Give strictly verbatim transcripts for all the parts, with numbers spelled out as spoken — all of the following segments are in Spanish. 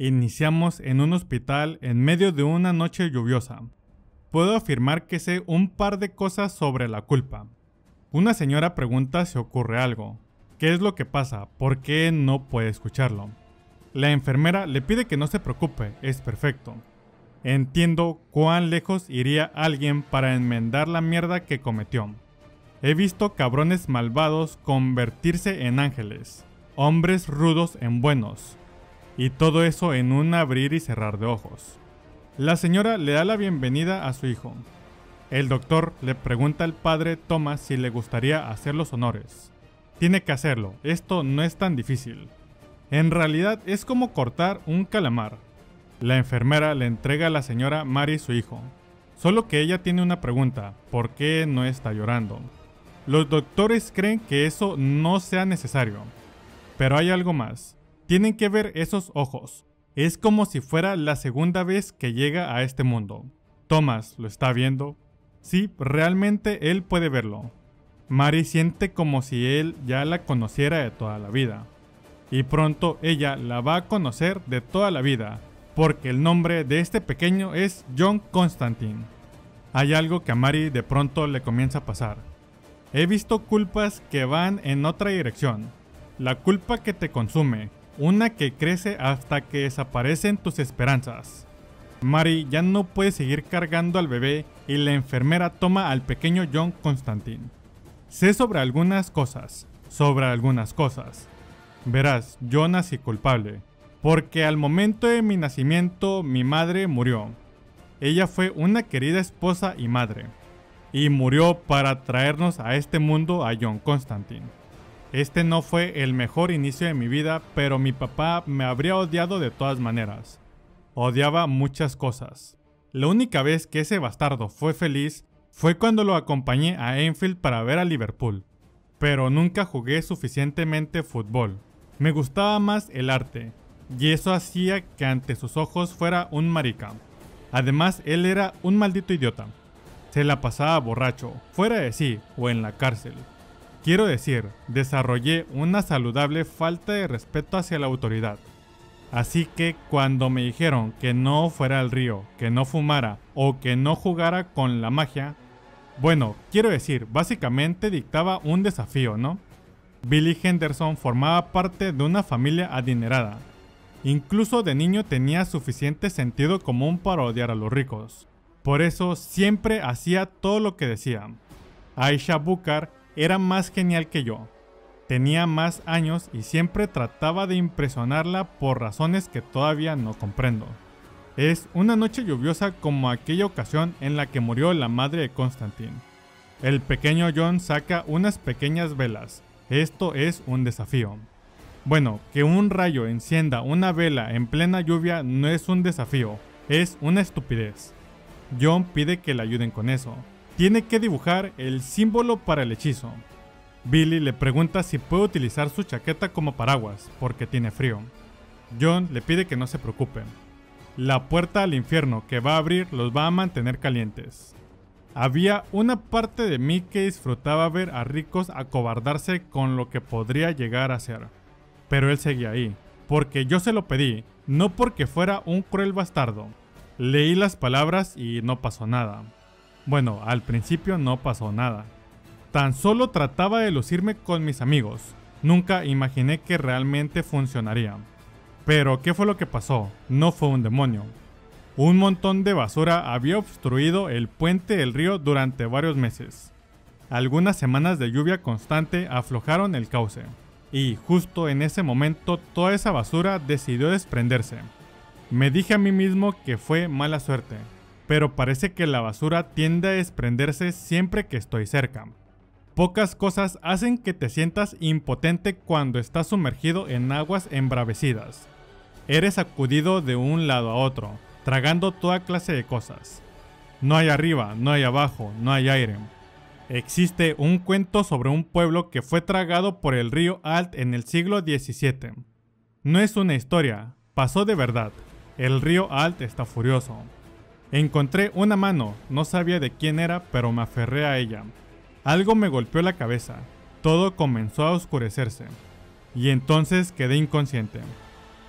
Iniciamos en un hospital en medio de una noche lluviosa. Puedo afirmar que sé un par de cosas sobre la culpa. Una señora pregunta si ocurre algo. ¿Qué es lo que pasa? ¿Por qué no puede escucharlo? La enfermera le pide que no se preocupe, es perfecto. Entiendo cuán lejos iría alguien para enmendar la mierda que cometió. He visto cabrones malvados convertirse en ángeles, hombres rudos en buenos, y todo eso en un abrir y cerrar de ojos. La señora le da la bienvenida a su hijo. El doctor le pregunta al padre Thomas si le gustaría hacer los honores. Tiene que hacerlo, esto no es tan difícil. En realidad es como cortar un calamar. La enfermera le entrega a la señora Mary su hijo. Solo que ella tiene una pregunta, ¿por qué no está llorando? Los doctores creen que eso no sea necesario. Pero hay algo más. Tienen que ver esos ojos. Es como si fuera la segunda vez que llega a este mundo. Thomas lo está viendo. Sí, realmente él puede verlo. Mary siente como si él ya la conociera de toda la vida. Y pronto ella la va a conocer de toda la vida, porque el nombre de este pequeño es John Constantine. Hay algo que a Mary de pronto le comienza a pasar. He visto culpas que van en otra dirección. La culpa que te consume, una que crece hasta que desaparecen tus esperanzas. Mary ya no puede seguir cargando al bebé y la enfermera toma al pequeño John Constantine. Sé sobre algunas cosas, sobre algunas cosas. Verás, yo nací culpable, porque al momento de mi nacimiento mi madre murió. Ella fue una querida esposa y madre, y murió para traernos a este mundo a John Constantine. Este no fue el mejor inicio de mi vida, pero mi papá me habría odiado de todas maneras. Odiaba muchas cosas. La única vez que ese bastardo fue feliz fue cuando lo acompañé a Enfield para ver a Liverpool. Pero nunca jugué suficientemente fútbol. Me gustaba más el arte, y eso hacía que ante sus ojos fuera un marica. Además, él era un maldito idiota. Se la pasaba borracho, fuera de sí o en la cárcel. Quiero decir, desarrollé una saludable falta de respeto hacia la autoridad. Así que cuando me dijeron que no fuera al río, que no fumara o que no jugara con la magia, bueno, quiero decir, básicamente dictaba un desafío, ¿no? Billy Henderson formaba parte de una familia adinerada. Incluso de niño tenía suficiente sentido común para odiar a los ricos. Por eso siempre hacía todo lo que decía. Aisha Booker era más genial que yo. Tenía más años y siempre trataba de impresionarla por razones que todavía no comprendo. Es una noche lluviosa como aquella ocasión en la que murió la madre de Constantine. El pequeño John saca unas pequeñas velas. Esto es un desafío. Bueno, que un rayo encienda una vela en plena lluvia no es un desafío, es una estupidez. John pide que le ayuden con eso. Tiene que dibujar el símbolo para el hechizo. Billy le pregunta si puede utilizar su chaqueta como paraguas, porque tiene frío. John le pide que no se preocupe. La puerta al infierno que va a abrir los va a mantener calientes. Había una parte de mí que disfrutaba ver a ricos acobardarse con lo que podría llegar a ser. Pero él seguía ahí, porque yo se lo pedí, no porque fuera un cruel bastardo. Leí las palabras y no pasó nada. Bueno, al principio no pasó nada. Tan solo trataba de lucirme con mis amigos. Nunca imaginé que realmente funcionaría. Pero, ¿qué fue lo que pasó? No fue un demonio. Un montón de basura había obstruido el puente del río durante varios meses. Algunas semanas de lluvia constante aflojaron el cauce. Y justo en ese momento toda esa basura decidió desprenderse. Me dije a mí mismo que fue mala suerte. Pero parece que la basura tiende a desprenderse siempre que estoy cerca. Pocas cosas hacen que te sientas impotente cuando estás sumergido en aguas embravecidas. Eres sacudido de un lado a otro, tragando toda clase de cosas. No hay arriba, no hay abajo, no hay aire. Existe un cuento sobre un pueblo que fue tragado por el río Alt en el siglo diecisiete. No es una historia, pasó de verdad. El río Alt está furioso. Encontré una mano, no sabía de quién era, pero me aferré a ella. Algo me golpeó la cabeza, todo comenzó a oscurecerse. Y entonces quedé inconsciente.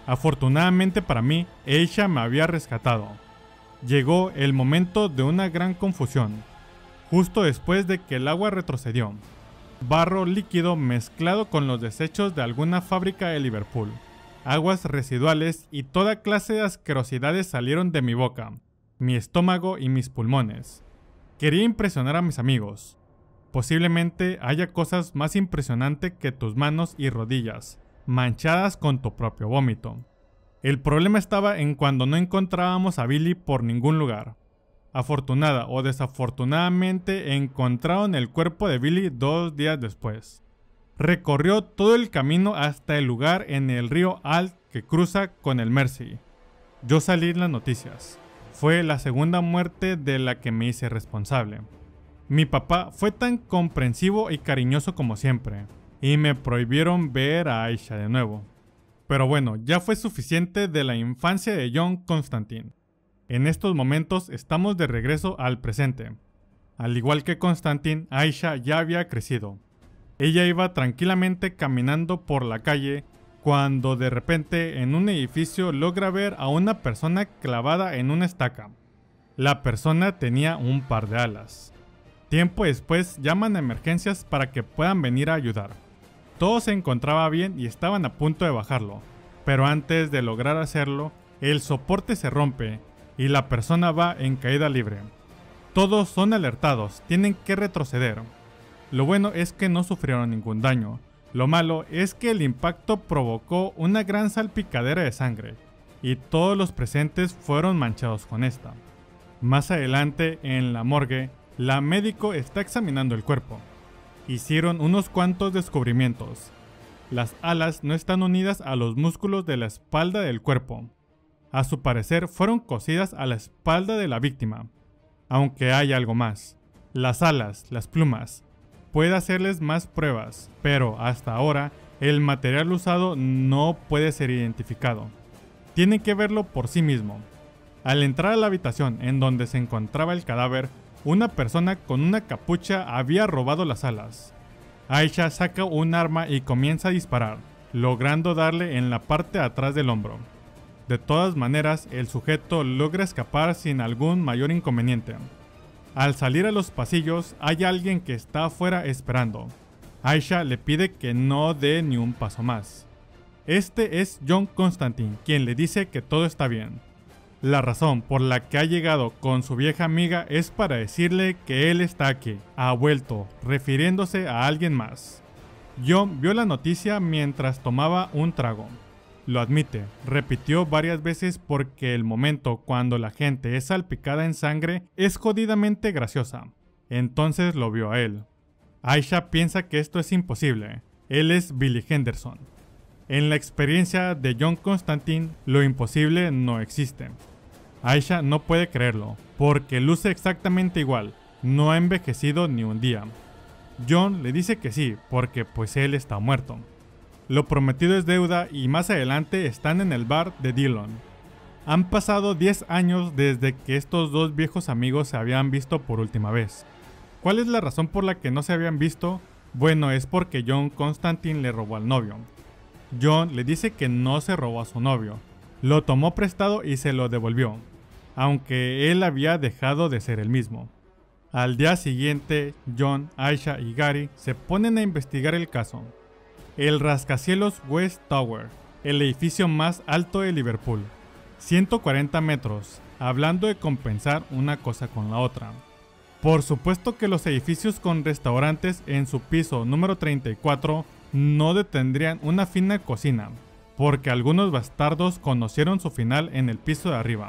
Afortunadamente para mí, Aisha me había rescatado. Llegó el momento de una gran confusión, justo después de que el agua retrocedió. Barro líquido mezclado con los desechos de alguna fábrica de Liverpool. Aguas residuales y toda clase de asquerosidades salieron de mi boca, mi estómago y mis pulmones. Quería impresionar a mis amigos. Posiblemente haya cosas más impresionantes que tus manos y rodillas, manchadas con tu propio vómito. El problema estaba en cuando no encontrábamos a Billy por ningún lugar. Afortunada o desafortunadamente encontraron el cuerpo de Billy dos días después. Recorrió todo el camino hasta el lugar en el río Alt que cruza con el Mersey. Yo salí en las noticias. Fue la segunda muerte de la que me hice responsable. Mi papá fue tan comprensivo y cariñoso como siempre, y me prohibieron ver a Aisha de nuevo. Pero bueno, ya fue suficiente de la infancia de John Constantine. En estos momentos estamos de regreso al presente. Al igual que Constantine, Aisha ya había crecido. Ella iba tranquilamente caminando por la calle cuando de repente en un edificio logra ver a una persona clavada en una estaca. La persona tenía un par de alas. Tiempo después llaman a emergencias para que puedan venir a ayudar. Todo se encontraba bien y estaban a punto de bajarlo, pero antes de lograr hacerlo, el soporte se rompe y la persona va en caída libre. Todos son alertados, tienen que retroceder. Lo bueno es que no sufrieron ningún daño. Lo malo es que el impacto provocó una gran salpicadera de sangre, y todos los presentes fueron manchados con esta. Más adelante, en la morgue, la médico está examinando el cuerpo. Hicieron unos cuantos descubrimientos. Las alas no están unidas a los músculos de la espalda del cuerpo. A su parecer fueron cosidas a la espalda de la víctima. Aunque hay algo más. Las alas, las plumas. Puede hacerles más pruebas, pero hasta ahora el material usado no puede ser identificado. Tienen que verlo por sí mismo. Al entrar a la habitación en donde se encontraba el cadáver, una persona con una capucha había robado las alas. Aisha saca un arma y comienza a disparar, logrando darle en la parte de atrás del hombro. De todas maneras, el sujeto logra escapar sin algún mayor inconveniente. Al salir a los pasillos, hay alguien que está afuera esperando. Aisha le pide que no dé ni un paso más. Este es John Constantine, quien le dice que todo está bien. La razón por la que ha llegado con su vieja amiga es para decirle que él está aquí, ha vuelto, refiriéndose a alguien más. John vio la noticia mientras tomaba un trago. Lo admite, repitió varias veces porque el momento cuando la gente es salpicada en sangre es jodidamente graciosa. Entonces lo vio a él. Aisha piensa que esto es imposible. Él es Billy Henderson. En la experiencia de John Constantine, lo imposible no existe. Aisha no puede creerlo, porque luce exactamente igual, no ha envejecido ni un día. John le dice que sí, porque pues él está muerto. Lo prometido es deuda y más adelante están en el bar de Dillon. Han pasado diez años desde que estos dos viejos amigos se habían visto por última vez. ¿Cuál es la razón por la que no se habían visto? Bueno, es porque John Constantine le robó al novio. John le dice que no se robó a su novio, lo tomó prestado y se lo devolvió, aunque él había dejado de ser el mismo. Al día siguiente, John, Aisha y Gary se ponen a investigar el caso. El rascacielos West Tower, el edificio más alto de Liverpool, ciento cuarenta metros, hablando de compensar una cosa con la otra. Por supuesto que los edificios con restaurantes en su piso número treinta y cuatro no detendrían una fina cocina, porque algunos bastardos conocieron su final en el piso de arriba.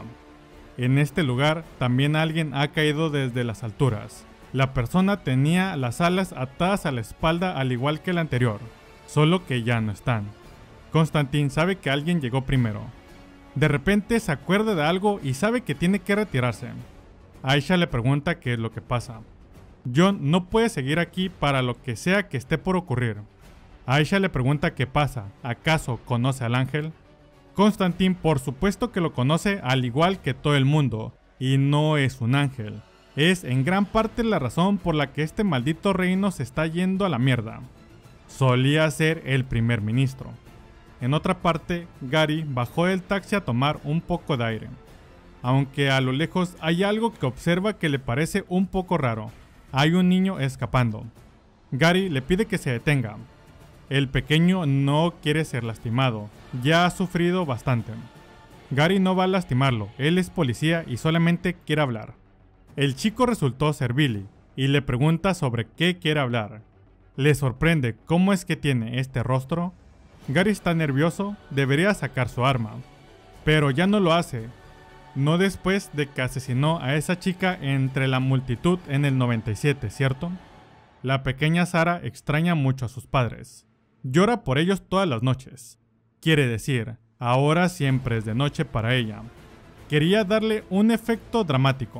En este lugar también alguien ha caído desde las alturas. La persona tenía las alas atadas a la espalda al igual que el anterior, solo que ya no están. Constantine sabe que alguien llegó primero. De repente se acuerda de algo y sabe que tiene que retirarse. Aisha le pregunta qué es lo que pasa. John no puede seguir aquí para lo que sea que esté por ocurrir. Aisha le pregunta qué pasa, ¿acaso conoce al ángel? Constantine por supuesto que lo conoce al igual que todo el mundo, y no es un ángel. Es en gran parte la razón por la que este maldito reino se está yendo a la mierda. Solía ser el primer ministro. En otra parte, Gary bajó del taxi a tomar un poco de aire. Aunque a lo lejos hay algo que observa que le parece un poco raro. Hay un niño escapando. Gary le pide que se detenga. El pequeño no quiere ser lastimado, ya ha sufrido bastante. Gary no va a lastimarlo, él es policía y solamente quiere hablar. El chico resultó ser Billy y le pregunta sobre qué quiere hablar. Le sorprende cómo es que tiene este rostro. Gary está nervioso, debería sacar su arma, pero ya no lo hace. No después de que asesinó a esa chica entre la multitud en el noventa y siete, ¿cierto? La pequeña Sarah extraña mucho a sus padres. Llora por ellos todas las noches. Quiere decir, ahora siempre es de noche para ella. Quería darle un efecto dramático.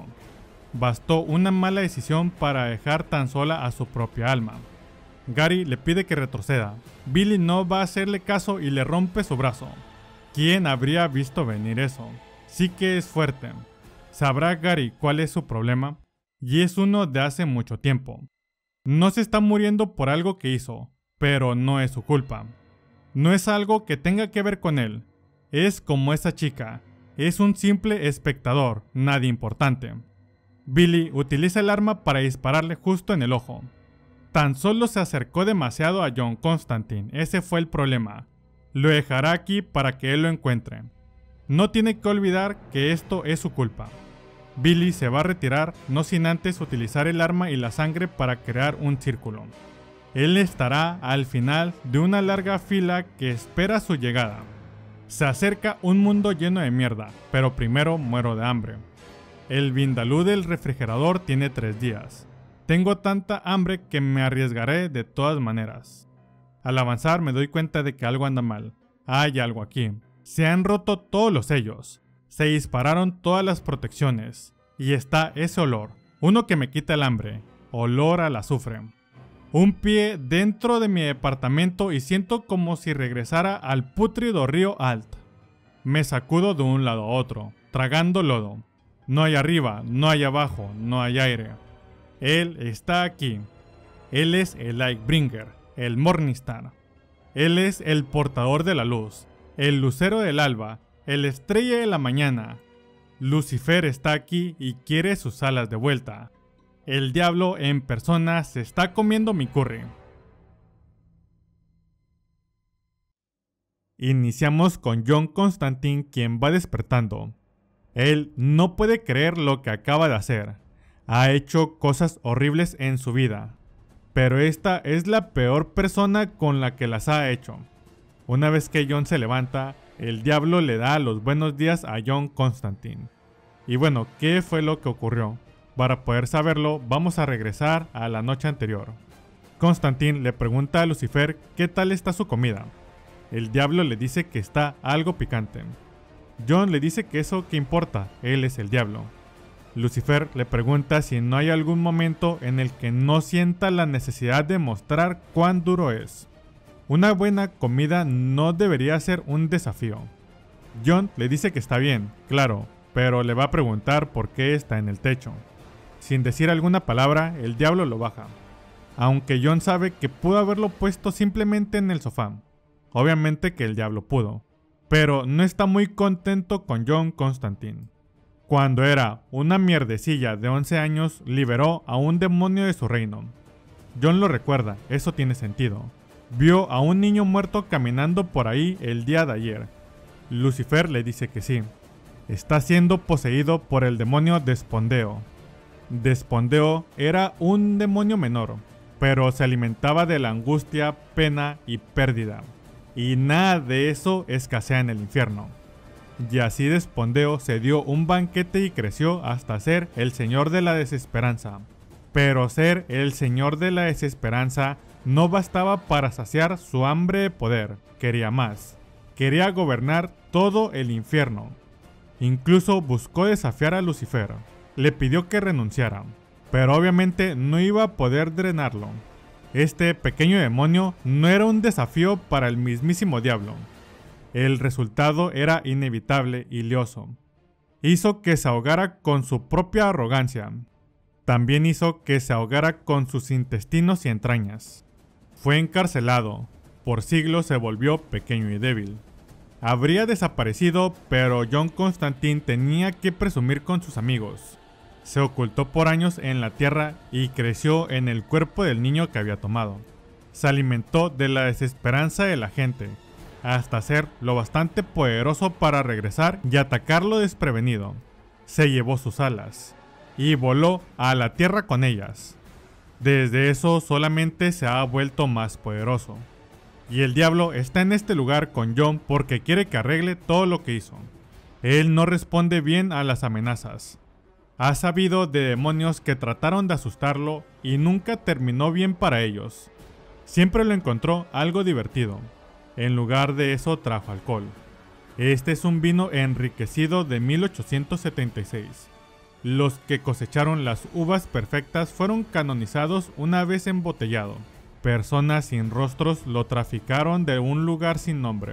Bastó una mala decisión para dejar tan sola a su propia alma. Gary le pide que retroceda. Billy no va a hacerle caso y le rompe su brazo. ¿Quién habría visto venir eso? Sí que es fuerte. Sabrá Gary cuál es su problema, y es uno de hace mucho tiempo. No se está muriendo por algo que hizo, pero no es su culpa. No es algo que tenga que ver con él. Es como esa chica. Es un simple espectador, nada importante. Billy utiliza el arma para dispararle justo en el ojo. Tan solo se acercó demasiado a John Constantine, ese fue el problema. Lo dejará aquí para que él lo encuentre. No tiene que olvidar que esto es su culpa. Billy se va a retirar, no sin antes utilizar el arma y la sangre para crear un círculo. Él estará al final de una larga fila que espera su llegada. Se acerca un mundo lleno de mierda, pero primero muero de hambre. El vindaloo del refrigerador tiene tres días. Tengo tanta hambre que me arriesgaré de todas maneras. Al avanzar me doy cuenta de que algo anda mal. Hay algo aquí. Se han roto todos los sellos. Se dispararon todas las protecciones. Y está ese olor. Uno que me quita el hambre. Olor al azufre. Un pie dentro de mi departamento y siento como si regresara al pútrido río Alt. Me sacudo de un lado a otro, tragando lodo. No hay arriba, no hay abajo, no hay aire. Él está aquí. Él es el Lightbringer, el Morningstar. Él es el portador de la luz, el lucero del alba, el estrella de la mañana. Lucifer está aquí y quiere sus alas de vuelta. El diablo en persona se está comiendo mi curry. Iniciamos con John Constantine, quien va despertando. Él no puede creer lo que acaba de hacer. Ha hecho cosas horribles en su vida, pero esta es la peor persona con la que las ha hecho. Una vez que John se levanta, el diablo le da los buenos días a John Constantine. Y bueno, ¿qué fue lo que ocurrió? Para poder saberlo, vamos a regresar a la noche anterior. Constantine le pregunta a Lucifer qué tal está su comida. El diablo le dice que está algo picante. John le dice que eso qué importa, él es el diablo. Lucifer le pregunta si no hay algún momento en el que no sienta la necesidad de mostrar cuán duro es. Una buena comida no debería ser un desafío. John le dice que está bien, claro, pero le va a preguntar por qué está en el techo. Sin decir alguna palabra, el diablo lo baja. Aunque John sabe que pudo haberlo puesto simplemente en el sofá. Obviamente que el diablo pudo. Pero no está muy contento con John Constantine. Cuando era una mierdecilla de once años, liberó a un demonio de su reino. John lo recuerda, eso tiene sentido. Vio a un niño muerto caminando por ahí el día de ayer. Lucifer le dice que sí. Está siendo poseído por el demonio Despondeo. Despondeo era un demonio menor, pero se alimentaba de la angustia, pena y pérdida. Y nada de eso escasea en el infierno. Y así Despondeo se dio un banquete y creció hasta ser el señor de la desesperanza. Pero ser el señor de la desesperanza no bastaba para saciar su hambre de poder, quería más. Quería gobernar todo el infierno. Incluso buscó desafiar a Lucifer. Le pidió que renunciara, pero obviamente no iba a poder drenarlo. Este pequeño demonio no era un desafío para el mismísimo diablo. El resultado era inevitable y lioso. Hizo que se ahogara con su propia arrogancia. También hizo que se ahogara con sus intestinos y entrañas. Fue encarcelado. por siglos se volvió pequeño y débil. Habría desaparecido, pero John Constantine tenía que presumir con sus amigos. Se ocultó por años en la tierra y creció en el cuerpo del niño que había tomado. Se alimentó de la desesperanza de la gente, hasta ser lo bastante poderoso para regresar y atacarlo desprevenido. Se llevó sus alas y voló a la tierra con ellas. Desde eso solamente se ha vuelto más poderoso. Y el diablo está en este lugar con John porque quiere que arregle todo lo que hizo. Él no responde bien a las amenazas. Ha sabido de demonios que trataron de asustarlo y nunca terminó bien para ellos. Siempre lo encontró algo divertido. En lugar de eso trajo alcohol. Este es un vino enriquecido de mil ochocientos setenta y seis. Los que cosecharon las uvas perfectas fueron canonizados una vez embotellado. Personas sin rostros lo traficaron de un lugar sin nombre.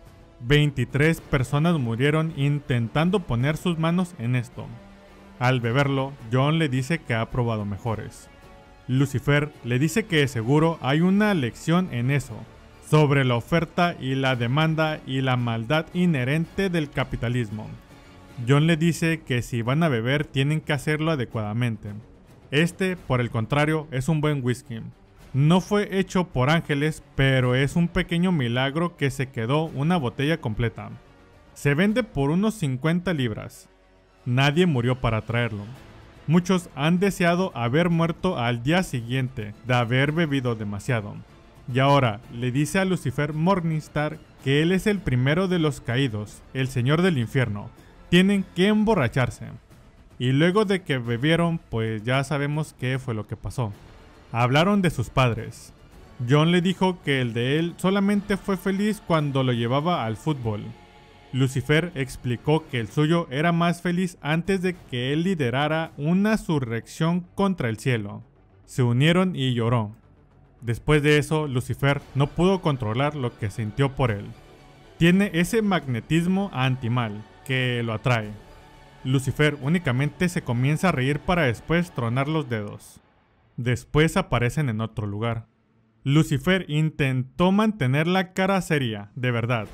veintitrés personas murieron intentando poner sus manos en esto. Al beberlo, John le dice que ha probado mejores. Lucifer le dice que de seguro hay una lección en eso, sobre la oferta y la demanda y la maldad inherente del capitalismo. John le dice que si van a beber tienen que hacerlo adecuadamente. Este, por el contrario, es un buen whisky. No fue hecho por ángeles, pero es un pequeño milagro que se quedó una botella completa. Se vende por unos cincuenta libras. Nadie murió para traerlo. Muchos han deseado haber muerto al día siguiente de haber bebido demasiado. Y ahora le dice a Lucifer Morningstar que él es el primero de los caídos, el señor del infierno. Tienen que emborracharse. Y luego de que bebieron, pues ya sabemos qué fue lo que pasó. Hablaron de sus padres. John le dijo que el de él solamente fue feliz cuando lo llevaba al fútbol. Lucifer explicó que el suyo era más feliz antes de que él liderara una surrección contra el cielo. Se unieron y lloró. Después de eso, Lucifer no pudo controlar lo que sintió por él. Tiene ese magnetismo antimal que lo atrae. Lucifer únicamente se comienza a reír para después tronar los dedos. Después aparecen en otro lugar. Lucifer intentó mantener la cara seria, de verdad.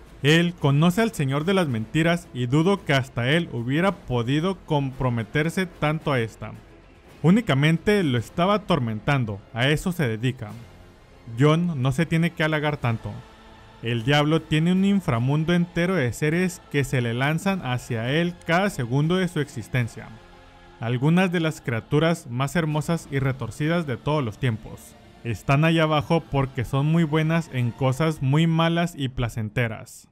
Él conoce al Señor de las Mentiras y dudo que hasta él hubiera podido comprometerse tanto a esta. Únicamente lo estaba atormentando, a eso se dedica. John no se tiene que halagar tanto. El diablo tiene un inframundo entero de seres que se le lanzan hacia él cada segundo de su existencia. Algunas de las criaturas más hermosas y retorcidas de todos los tiempos. Están allá abajo porque son muy buenas en cosas muy malas y placenteras.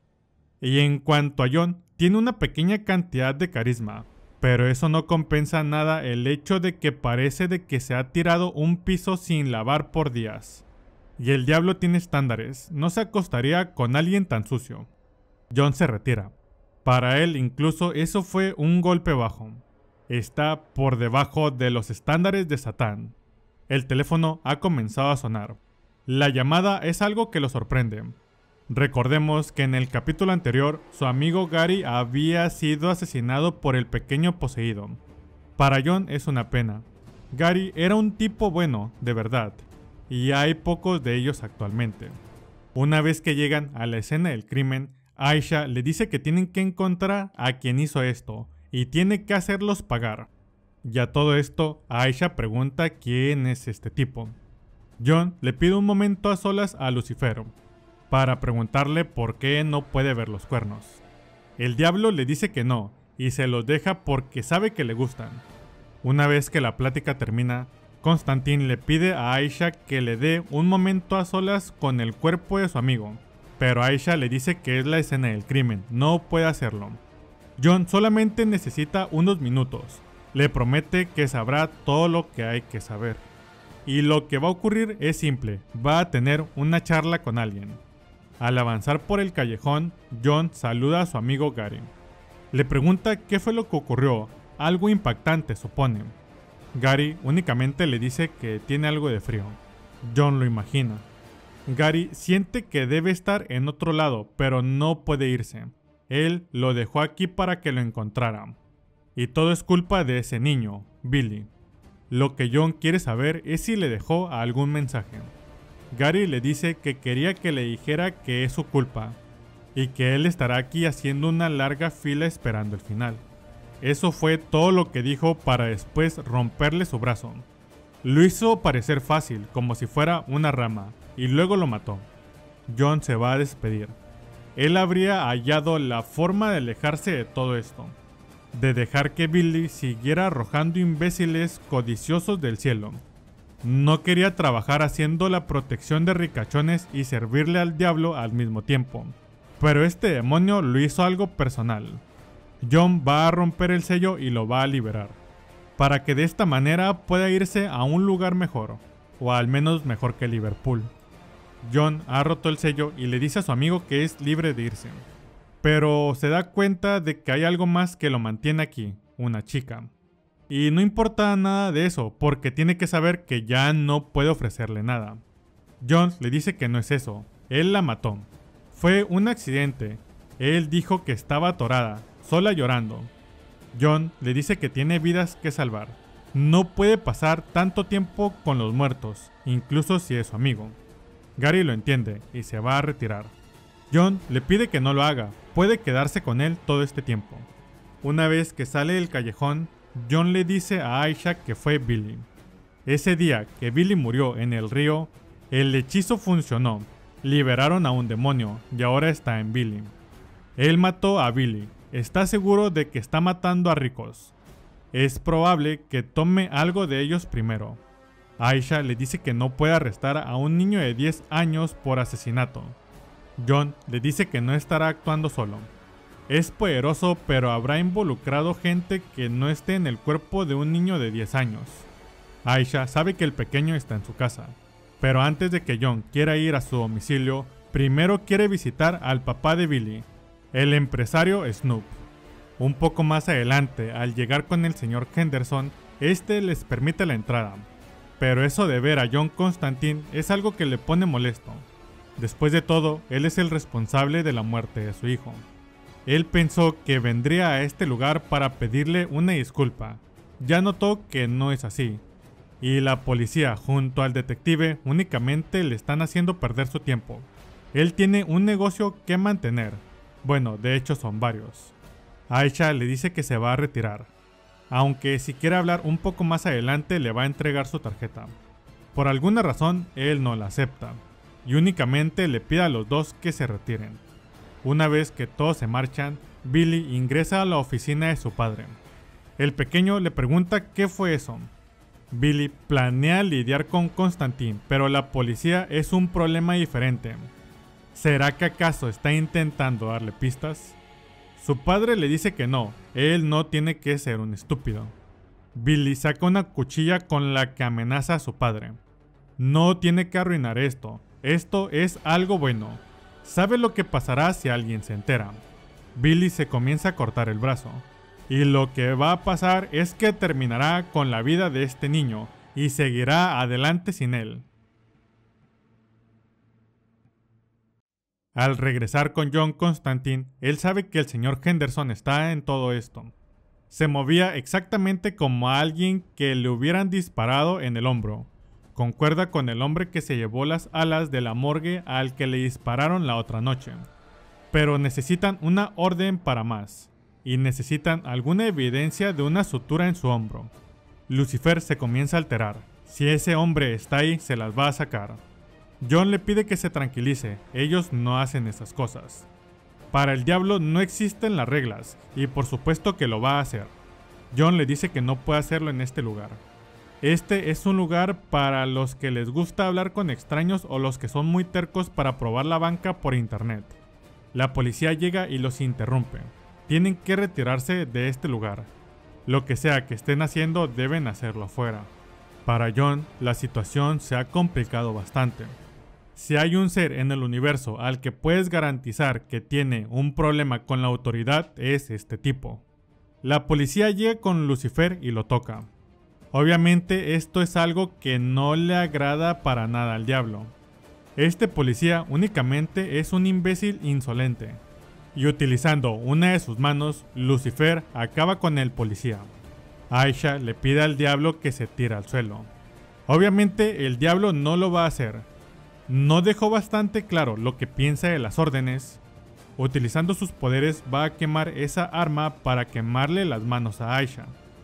Y en cuanto a John, tiene una pequeña cantidad de carisma, pero eso no compensa nada el hecho de que parece de que se ha tirado un piso sin lavar por días. Y el diablo tiene estándares, no se acostaría con alguien tan sucio. John se retira. Para él incluso eso fue un golpe bajo. Está por debajo de los estándares de Satán. El teléfono ha comenzado a sonar. La llamada es algo que lo sorprende. Recordemos que en el capítulo anterior, su amigo Gary había sido asesinado por el pequeño poseído. Para John es una pena. Gary era un tipo bueno, de verdad, y hay pocos de ellos actualmente. Una vez que llegan a la escena del crimen, Aisha le dice que tienen que encontrar a quien hizo esto, y tiene que hacerlos pagar. Y a todo esto, Aisha pregunta quién es este tipo. John le pide un momento a solas a Lucifer, para preguntarle por qué no puede ver los cuernos. El diablo le dice que no, y se los deja porque sabe que le gustan. Una vez que la plática termina, Constantine le pide a Aisha que le dé un momento a solas con el cuerpo de su amigo, pero Aisha le dice que es la escena del crimen, no puede hacerlo. John solamente necesita unos minutos, le promete que sabrá todo lo que hay que saber. Y lo que va a ocurrir es simple, va a tener una charla con alguien. Al avanzar por el callejón, John saluda a su amigo Gary. Le pregunta qué fue lo que ocurrió, algo impactante supone. Gary únicamente le dice que tiene algo de frío. John lo imagina. Gary siente que debe estar en otro lado, pero no puede irse. Él lo dejó aquí para que lo encontrara. Y todo es culpa de ese niño, Billy. Lo que John quiere saber es si le dejó algún mensaje. Gary le dice que quería que le dijera que es su culpa y que él estará aquí haciendo una larga fila esperando el final. Eso fue todo lo que dijo para después romperle su brazo. Lo hizo parecer fácil, como si fuera una rama, y luego lo mató. John se va a despedir. Él habría hallado la forma de alejarse de todo esto, de dejar que Billy siguiera arrojando imbéciles codiciosos del cielo. No quería trabajar haciendo la protección de ricachones y servirle al diablo al mismo tiempo, pero este demonio lo hizo algo personal. John va a romper el sello y lo va a liberar, para que de esta manera pueda irse a un lugar mejor, o al menos mejor que Liverpool. John ha roto el sello y le dice a su amigo que es libre de irse, pero se da cuenta de que hay algo más que lo mantiene aquí, una chica. Y no importa nada de eso, porque tiene que saber que ya no puede ofrecerle nada. John le dice que no es eso, él la mató. Fue un accidente, él dijo que estaba atorada, sola llorando. John le dice que tiene vidas que salvar. No puede pasar tanto tiempo con los muertos, incluso si es su amigo. Gary lo entiende y se va a retirar. John le pide que no lo haga, puede quedarse con él todo este tiempo. Una vez que sale del callejón, John le dice a Aisha que fue Billy. Ese día que Billy murió en el río, el hechizo funcionó. Liberaron a un demonio y ahora está en Billy. Él mató a Billy. Está seguro de que está matando a ricos. Es probable que tome algo de ellos primero. Aisha le dice que no puede arrestar a un niño de diez años por asesinato. John le dice que no estará actuando solo. Es poderoso, pero habrá involucrado gente que no esté en el cuerpo de un niño de diez años. Aisha sabe que el pequeño está en su casa, pero antes de que John quiera ir a su domicilio, primero quiere visitar al papá de Billy, el empresario Snoop. Un poco más adelante, al llegar con el señor Henderson, este les permite la entrada. Pero eso de ver a John Constantine es algo que le pone molesto. Después de todo, él es el responsable de la muerte de su hijo. Él pensó que vendría a este lugar para pedirle una disculpa. Ya notó que no es así. Y la policía junto al detective únicamente le están haciendo perder su tiempo. Él tiene un negocio que mantener. Bueno, de hecho son varios. Aisha le dice que se va a retirar, aunque si quiere hablar un poco más adelante le va a entregar su tarjeta. Por alguna razón, él no la acepta, y únicamente le pide a los dos que se retiren. Una vez que todos se marchan, Billy ingresa a la oficina de su padre. El pequeño le pregunta qué fue eso. Billy planea lidiar con Constantine, pero la policía es un problema diferente. ¿Será que acaso está intentando darle pistas? Su padre le dice que no, él no tiene que ser un estúpido. Billy saca una cuchilla con la que amenaza a su padre. No tiene que arruinar esto, esto es algo bueno. Sabe lo que pasará si alguien se entera. Billy se comienza a cortar el brazo, y lo que va a pasar es que terminará con la vida de este niño y seguirá adelante sin él. Al regresar con John Constantine, él sabe que el señor Henderson está en todo esto. Se movía exactamente como a alguien que le hubieran disparado en el hombro. Concuerda con el hombre que se llevó las alas de la morgue al que le dispararon la otra noche. Pero necesitan una orden para más, y necesitan alguna evidencia de una sutura en su hombro. Lucifer se comienza a alterar. Si ese hombre está ahí, se las va a sacar. John le pide que se tranquilice, ellos no hacen esas cosas. Para el diablo no existen las reglas, y por supuesto que lo va a hacer. John le dice que no puede hacerlo en este lugar. Este es un lugar para los que les gusta hablar con extraños o los que son muy tercos para probar la banca por internet. La policía llega y los interrumpe. Tienen que retirarse de este lugar. Lo que sea que estén haciendo deben hacerlo afuera. Para John, la situación se ha complicado bastante. Si hay un ser en el universo al que puedes garantizar que tiene un problema con la autoridad, es este tipo. La policía llega con Lucifer y lo toca. Obviamente esto es algo que no le agrada para nada al diablo. Este policía únicamente es un imbécil insolente. Y utilizando una de sus manos, Lucifer acaba con el policía. Aisha le pide al diablo que se tire al suelo. Obviamente el diablo no lo va a hacer. no dejó bastante claro lo que piensa de las órdenes, utilizando sus poderes va a quemar esa arma para quemarle las manos a Aisha.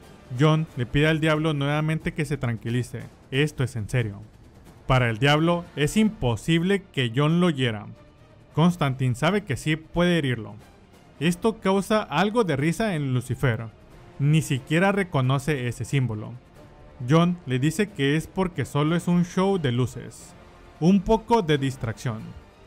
Jon le pide al diablo nuevamente que se tranquilice, esto es en serio. Para el diablo es imposible que Jon lo hiera. Constantine sabe que sí puede herirlo. Esto causa algo de risa en Lucifer, ni siquiera reconoce ese símbolo. Jon le dice que es porque solo es un show de luces, un poco de distracción.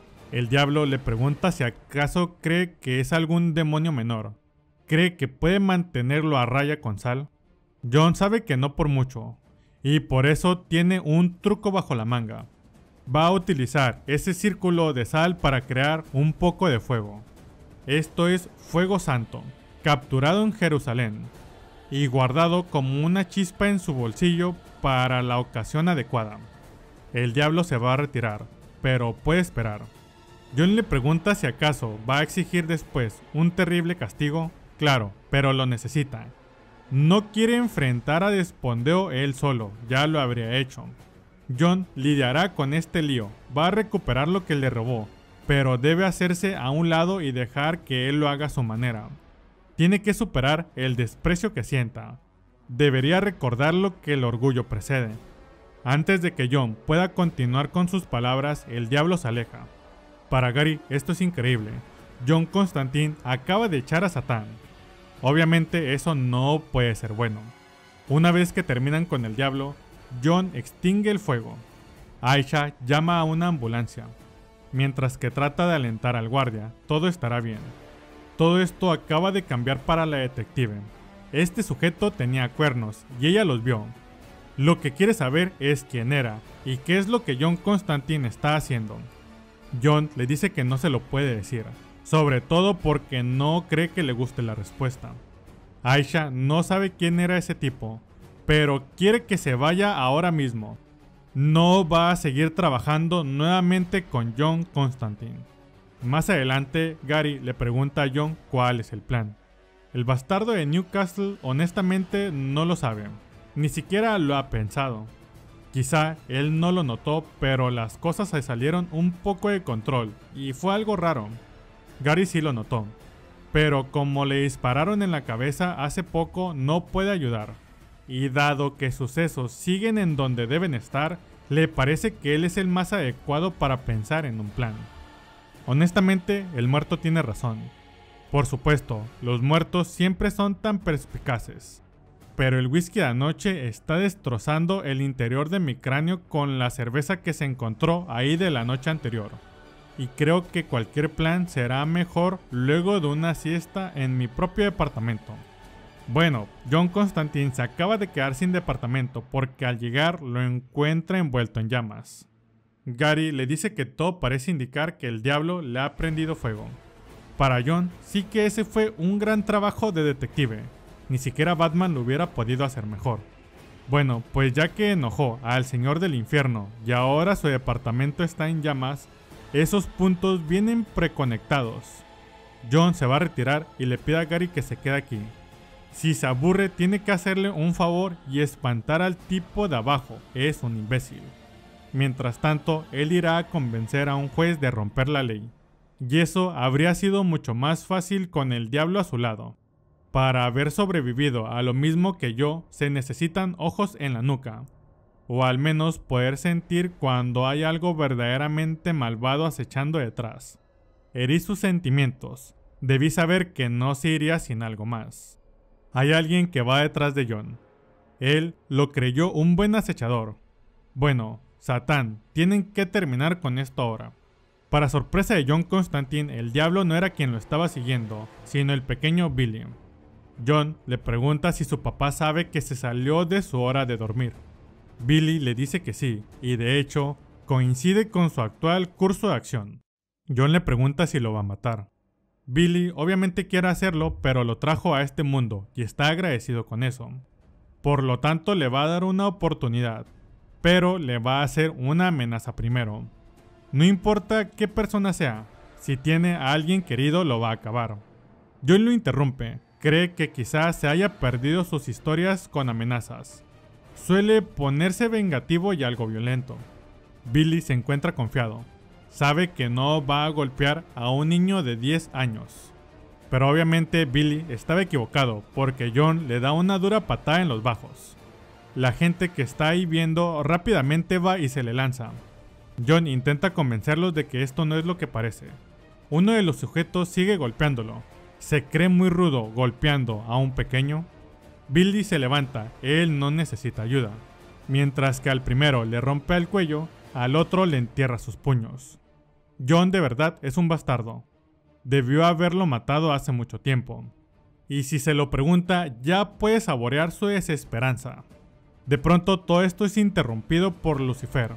El diablo le pregunta si acaso cree que es algún demonio menor. ¿Cree que puede mantenerlo a raya con sal? Jon sabe que no por mucho, y por eso tiene un truco bajo la manga. Va a utilizar ese círculo de sal para crear un poco de fuego. Esto es fuego santo, capturado en Jerusalén, y guardado como una chispa en su bolsillo para la ocasión adecuada. El diablo se va a retirar, pero puede esperar. Jon le pregunta si acaso va a exigir después un terrible castigo. Claro, pero lo necesita. No quiere enfrentar a Despondeo él solo, ya lo habría hecho. Jon lidiará con este lío, va a recuperar lo que le robó, pero debe hacerse a un lado y dejar que él lo haga a su manera. Tiene que superar el desprecio que sienta. Debería recordar lo que el orgullo precede. Antes de que Jon pueda continuar con sus palabras, el diablo se aleja. Para Gary esto es increíble. Jon Constantine acaba de echar a Satán. Obviamente eso no puede ser bueno. Una vez que terminan con el diablo, Jon extingue el fuego. Aisha llama a una ambulancia. Mientras que trata de alentar al guardia, todo estará bien. Todo esto acaba de cambiar para la detective. Este sujeto tenía cuernos y ella los vio. Lo que quiere saber es quién era y qué es lo que Jon Constantine está haciendo. Jon le dice que no se lo puede decir, sobre todo porque no cree que le guste la respuesta. Aisha no sabe quién era ese tipo, pero quiere que se vaya ahora mismo. No va a seguir trabajando nuevamente con Jon Constantine. Más adelante, Gary le pregunta a Jon cuál es el plan. El bastardo de Newcastle honestamente no lo sabe, ni siquiera lo ha pensado. Quizá él no lo notó, pero las cosas se salieron un poco de control y fue algo raro. Gary sí lo notó, pero como le dispararon en la cabeza hace poco no puede ayudar. Y dado que sucesos siguen en donde deben estar, le parece que él es el más adecuado para pensar en un plan. Honestamente, el muerto tiene razón. Por supuesto, los muertos siempre son tan perspicaces. Pero el whisky de anoche está destrozando el interior de mi cráneo con la cerveza que se encontró ahí de la noche anterior. Y creo que cualquier plan será mejor luego de una siesta en mi propio departamento. Bueno, Jon Constantine se acaba de quedar sin departamento porque al llegar lo encuentra envuelto en llamas. Gary le dice que todo parece indicar que el diablo le ha prendido fuego. Para Jon sí que ese fue un gran trabajo de detective. Ni siquiera Batman lo hubiera podido hacer mejor. Bueno, pues ya que enojó al Señor del Infierno y ahora su departamento está en llamas, esos puntos vienen preconectados. Jon se va a retirar y le pide a Gary que se quede aquí. Si se aburre, tiene que hacerle un favor y espantar al tipo de abajo, es un imbécil. Mientras tanto, él irá a convencer a un juez de romper la ley. Y eso habría sido mucho más fácil con el diablo a su lado. Para haber sobrevivido a lo mismo que yo, se necesitan ojos en la nuca. O al menos poder sentir cuando hay algo verdaderamente malvado acechando detrás. Herí sus sentimientos. Debí saber que no se iría sin algo más. Hay alguien que va detrás de Jon. Él lo creyó un buen acechador. Bueno, Satán, tienen que terminar con esto ahora. Para sorpresa de Jon Constantine, el diablo no era quien lo estaba siguiendo, sino el pequeño Billy. Jon le pregunta si su papá sabe que se salió de su hora de dormir. Billy le dice que sí, y de hecho, coincide con su actual curso de acción. Jon le pregunta si lo va a matar. Billy obviamente quiere hacerlo, pero lo trajo a este mundo y está agradecido con eso. Por lo tanto, le va a dar una oportunidad, pero le va a hacer una amenaza primero. No importa qué persona sea, si tiene a alguien querido lo va a acabar. Jon lo interrumpe. Cree que quizás se haya perdido sus historias con amenazas. Suele ponerse vengativo y algo violento. Billy se encuentra confiado. Sabe que no va a golpear a un niño de diez años. Pero obviamente Billy estaba equivocado porque John le da una dura patada en los bajos. La gente que está ahí viendo rápidamente va y se le lanza. John intenta convencerlos de que esto no es lo que parece. Uno de los sujetos sigue golpeándolo. ¿Se cree muy rudo golpeando a un pequeño? Billy se levanta, él no necesita ayuda. Mientras que al primero le rompe el cuello, al otro le entierra sus puños. John de verdad es un bastardo. Debió haberlo matado hace mucho tiempo. Y si se lo pregunta, ya puede saborear su desesperanza. De pronto todo esto es interrumpido por Lucifer.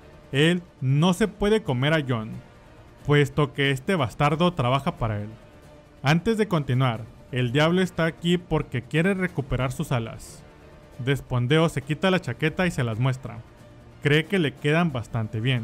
Él no se puede comer a John, puesto que este bastardo trabaja para él. Antes de continuar, el diablo está aquí porque quiere recuperar sus alas. Despondeo se quita la chaqueta y se las muestra. Cree que le quedan bastante bien.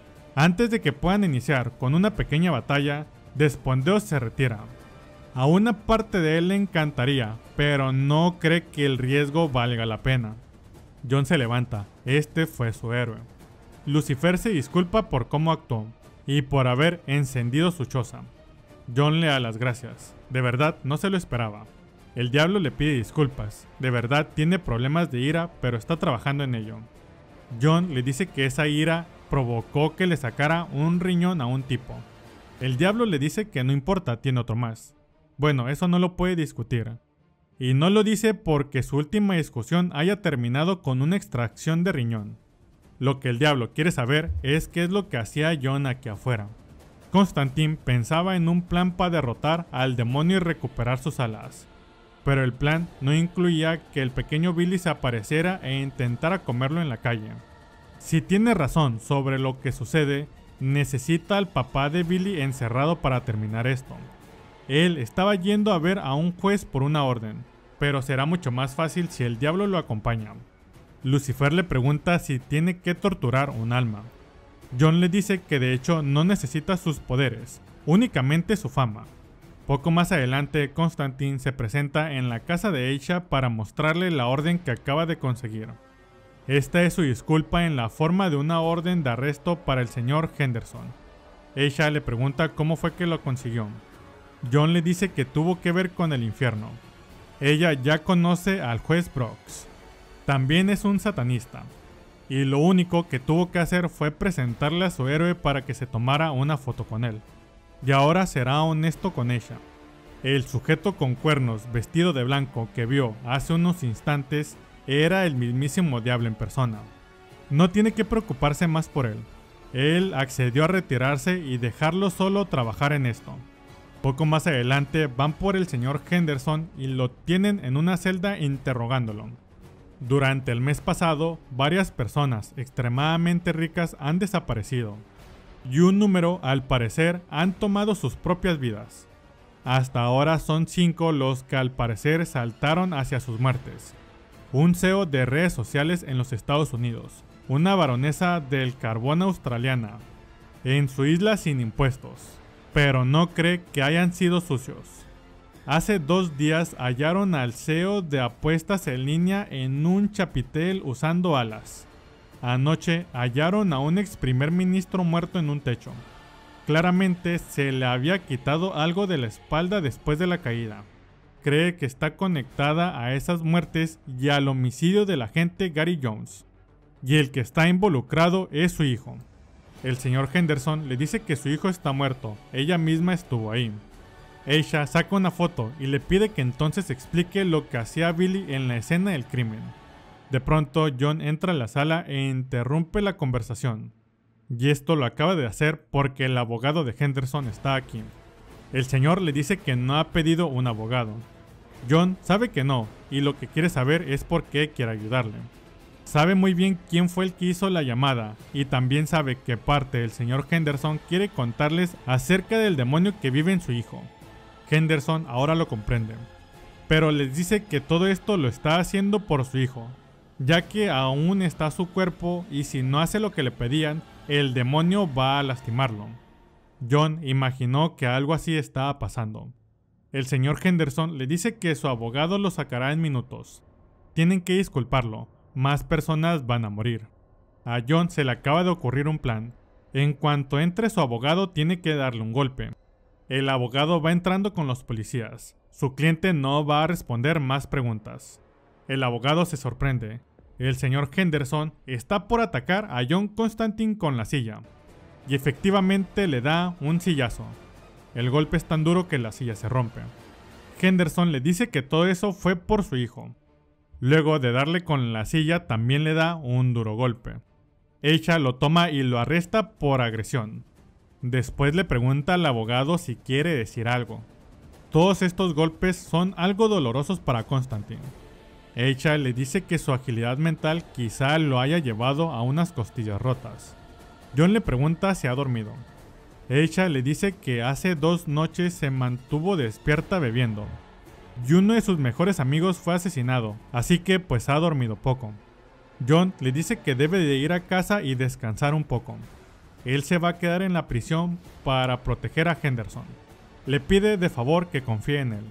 Antes de que puedan iniciar con una pequeña batalla, Despondeo se retira. A una parte de él le encantaría, pero no cree que el riesgo valga la pena. John se levanta, este fue su héroe. Lucifer se disculpa por cómo actuó y por haber encendido su choza. John le da las gracias, de verdad no se lo esperaba. El diablo le pide disculpas, de verdad tiene problemas de ira, pero está trabajando en ello. John le dice que esa ira provocó que le sacara un riñón a un tipo. El diablo le dice que no importa, tiene otro más. Bueno, eso no lo puede discutir. Y no lo dice porque su última discusión haya terminado con una extracción de riñón. Lo que el diablo quiere saber es qué es lo que hacía John aquí afuera. Constantine pensaba en un plan para derrotar al demonio y recuperar sus alas. Pero el plan no incluía que el pequeño Billy se apareciera e intentara comerlo en la calle. Si tiene razón sobre lo que sucede, necesita al papá de Billy encerrado para terminar esto. Él estaba yendo a ver a un juez por una orden, pero será mucho más fácil si el diablo lo acompaña. Lucifer le pregunta si tiene que torturar un alma. John le dice que de hecho no necesita sus poderes, únicamente su fama. Poco más adelante, Constantine se presenta en la casa de Aisha para mostrarle la orden que acaba de conseguir. Esta es su disculpa en la forma de una orden de arresto para el señor Henderson. Aisha le pregunta cómo fue que lo consiguió. John le dice que tuvo que ver con el infierno. Ella ya conoce al juez Brooks. También es un satanista. Y lo único que tuvo que hacer fue presentarle a su héroe para que se tomara una foto con él. Y ahora será honesto con ella. El sujeto con cuernos vestido de blanco que vio hace unos instantes era el mismísimo diablo en persona. No tiene que preocuparse más por él. Él accedió a retirarse y dejarlo solo trabajar en esto. Poco más adelante van por el señor Henderson y lo tienen en una celda interrogándolo. Durante el mes pasado, varias personas extremadamente ricas han desaparecido. Y un número, al parecer, han tomado sus propias vidas. Hasta ahora son cinco los que al parecer saltaron hacia sus muertes. Un C E O de redes sociales en los Estados Unidos, una baronesa del carbón australiana, en su isla sin impuestos, pero no cree que hayan sido sucios. Hace dos días hallaron al C E O de apuestas en línea en un chapitel usando alas. Anoche hallaron a un ex primer ministro muerto en un techo. Claramente se le había quitado algo de la espalda después de la caída. Cree que está conectada a esas muertes y al homicidio del agente Gary Jones. Y el que está involucrado es su hijo. El señor Henderson le dice que su hijo está muerto, ella misma estuvo ahí. Aisha saca una foto y le pide que entonces explique lo que hacía Billy en la escena del crimen. De pronto John entra a la sala e interrumpe la conversación. Y esto lo acaba de hacer porque el abogado de Henderson está aquí. El señor le dice que no ha pedido un abogado. John sabe que no, y lo que quiere saber es por qué quiere ayudarle. Sabe muy bien quién fue el que hizo la llamada, y también sabe que parte del señor Henderson quiere contarles acerca del demonio que vive en su hijo. Henderson ahora lo comprende, pero les dice que todo esto lo está haciendo por su hijo, ya que aún está su cuerpo y si no hace lo que le pedían, el demonio va a lastimarlo. John imaginó que algo así estaba pasando. El señor Henderson le dice que su abogado lo sacará en minutos. Tienen que disculparlo, más personas van a morir. A John se le acaba de ocurrir un plan. En cuanto entre su abogado tiene que darle un golpe. El abogado va entrando con los policías. Su cliente no va a responder más preguntas. El abogado se sorprende. El señor Henderson está por atacar a John Constantine con la silla. Y efectivamente le da un sillazo. El golpe es tan duro que la silla se rompe. Henderson le dice que todo eso fue por su hijo. Luego de darle con la silla también le da un duro golpe. Ella lo toma y lo arresta por agresión. Después le pregunta al abogado si quiere decir algo. Todos estos golpes son algo dolorosos para Constantine. Ella le dice que su agilidad mental quizá lo haya llevado a unas costillas rotas. John le pregunta si ha dormido. Ella le dice que hace dos noches se mantuvo despierta bebiendo. Y uno de sus mejores amigos fue asesinado, así que pues ha dormido poco. John le dice que debe de ir a casa y descansar un poco. Él se va a quedar en la prisión para proteger a Henderson. Le pide de favor que confíe en él.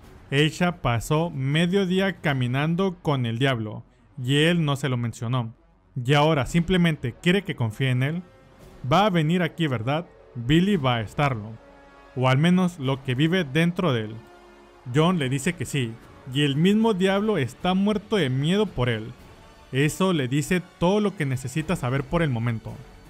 Ella pasó medio día caminando con el diablo y él no se lo mencionó. Y ahora simplemente quiere que confíe en él. Va a venir aquí, ¿verdad? Billy va a estarlo. O al menos lo que vive dentro de él. John le dice que sí, y el mismo diablo está muerto de miedo por él. Eso le dice todo lo que necesita saber por el momento.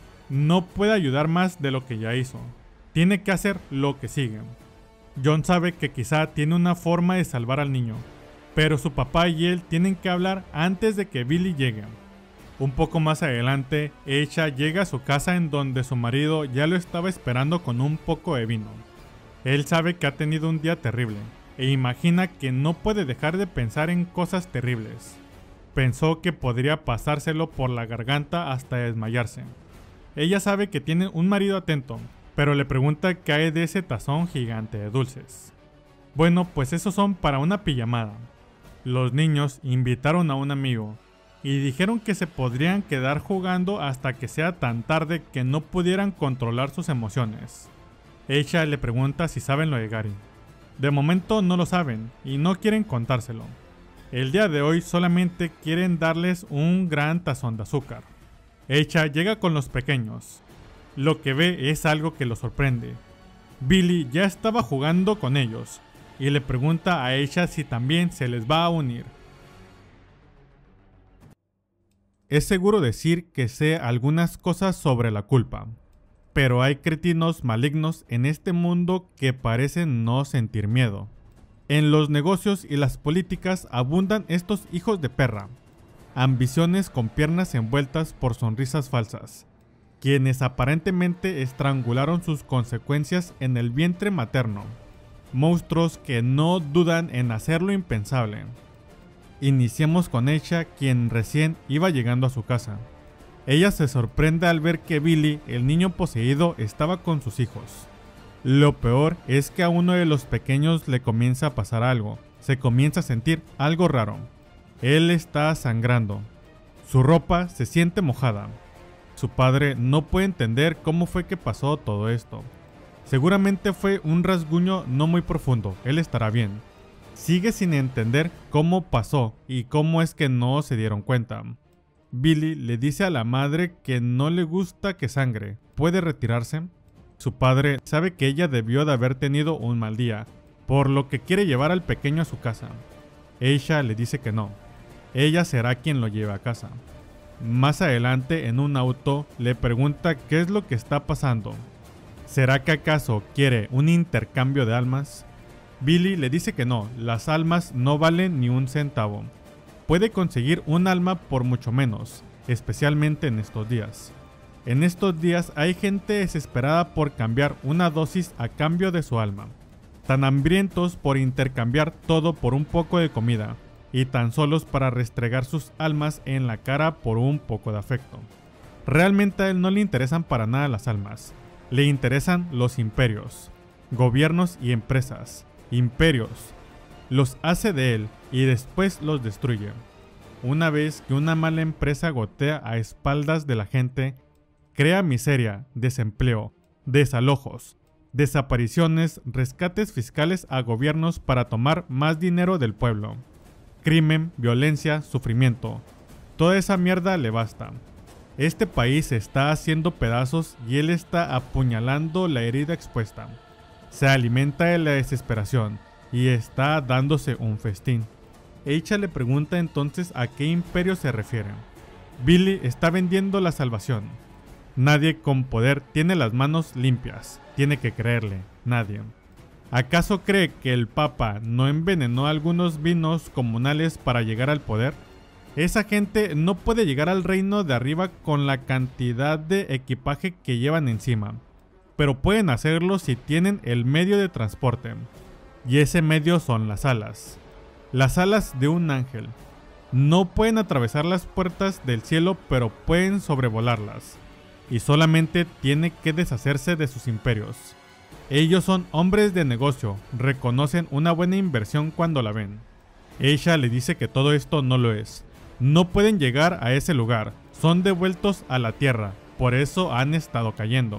No puede ayudar más de lo que ya hizo. Tiene que hacer lo que sigue. John sabe que quizá tiene una forma de salvar al niño, pero su papá y él tienen que hablar antes de que Billy llegue. Un poco más adelante, ella llega a su casa en donde su marido ya lo estaba esperando con un poco de vino. Él sabe que ha tenido un día terrible, e imagina que no puede dejar de pensar en cosas terribles. Pensó que podría pasárselo por la garganta hasta desmayarse. Ella sabe que tiene un marido atento, pero le pregunta qué hay de ese tazón gigante de dulces. Bueno, pues esos son para una pijamada. Los niños invitaron a un amigo y dijeron que se podrían quedar jugando hasta que sea tan tarde que no pudieran controlar sus emociones. Ella le pregunta si saben lo de Gary. De momento no lo saben y no quieren contárselo. El día de hoy solamente quieren darles un gran tazón de azúcar. Ella llega con los pequeños. Lo que ve es algo que lo sorprende. Billy ya estaba jugando con ellos y le pregunta a ella si también se les va a unir. Es seguro decir que sé algunas cosas sobre la culpa, pero hay cretinos malignos en este mundo que parecen no sentir miedo. En los negocios y las políticas abundan estos hijos de perra, ambiciones con piernas envueltas por sonrisas falsas, quienes aparentemente estrangularon sus consecuencias en el vientre materno, monstruos que no dudan en hacer lo impensable. Iniciemos con ella, quien recién iba llegando a su casa. Ella se sorprende al ver que Billy, el niño poseído, estaba con sus hijos. Lo peor es que a uno de los pequeños le comienza a pasar algo, se comienza a sentir algo raro. Él está sangrando. Su ropa se siente mojada. Su padre no puede entender cómo fue que pasó todo esto. Seguramente fue un rasguño no muy profundo, él estará bien. Sigue sin entender cómo pasó y cómo es que no se dieron cuenta. Billy le dice a la madre que no le gusta que sangre, ¿puede retirarse? Su padre sabe que ella debió de haber tenido un mal día, por lo que quiere llevar al pequeño a su casa. Ella le dice que no, ella será quien lo lleve a casa. Más adelante, en un auto, le pregunta qué es lo que está pasando. ¿Será que acaso quiere un intercambio de almas? Billy le dice que no, las almas no valen ni un centavo. Puede conseguir un alma por mucho menos, especialmente en estos días. En estos días hay gente desesperada por cambiar una dosis a cambio de su alma, tan hambrientos por intercambiar todo por un poco de comida, y tan solos para restregar sus almas en la cara por un poco de afecto. Realmente a él no le interesan para nada las almas, le interesan los imperios, gobiernos y empresas. Imperios, los hace de él y después los destruye. Una vez que una mala empresa gotea a espaldas de la gente, crea miseria, desempleo, desalojos, desapariciones, rescates fiscales a gobiernos para tomar más dinero del pueblo. Crimen, violencia, sufrimiento. Toda esa mierda le basta. Este país se está haciendo pedazos y él está apuñalando la herida expuesta. Se alimenta de la desesperación y está dándose un festín. Aisha le pregunta entonces a qué imperio se refiere. Billy está vendiendo la salvación. Nadie con poder tiene las manos limpias. Tiene que creerle, nadie. ¿Acaso cree que el Papa no envenenó algunos vinos comunales para llegar al poder? Esa gente no puede llegar al reino de arriba con la cantidad de equipaje que llevan encima, pero pueden hacerlo si tienen el medio de transporte, y ese medio son las alas. Las alas de un ángel. No pueden atravesar las puertas del cielo, pero pueden sobrevolarlas, y solamente tiene que deshacerse de sus imperios. Ellos son hombres de negocio, reconocen una buena inversión cuando la ven. Aisha le dice que todo esto no lo es. No pueden llegar a ese lugar, son devueltos a la tierra, por eso han estado cayendo.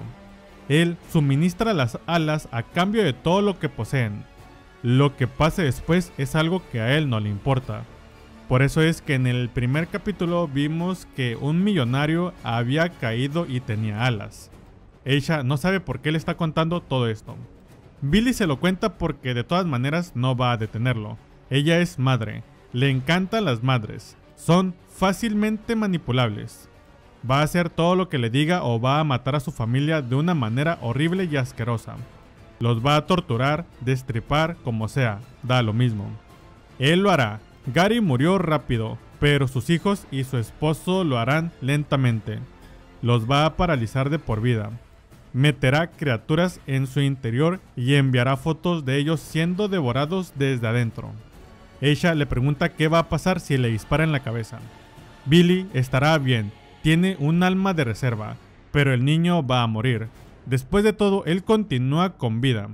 Él suministra las alas a cambio de todo lo que poseen. Lo que pase después es algo que a él no le importa. Por eso es que en el primer capítulo vimos que un millonario había caído y tenía alas. Aisha no sabe por qué le está contando todo esto. Billy se lo cuenta porque de todas maneras no va a detenerlo. Ella es madre, le encantan las madres. Son fácilmente manipulables. Va a hacer todo lo que le diga o va a matar a su familia de una manera horrible y asquerosa. Los va a torturar, destripar, como sea, da lo mismo. Él lo hará. Gary murió rápido, pero sus hijos y su esposo lo harán lentamente. Los va a paralizar de por vida. Meterá criaturas en su interior y enviará fotos de ellos siendo devorados desde adentro. Aisha le pregunta qué va a pasar si le dispara en la cabeza. Billy estará bien, tiene un alma de reserva, pero el niño va a morir. Después de todo, él continúa con vida.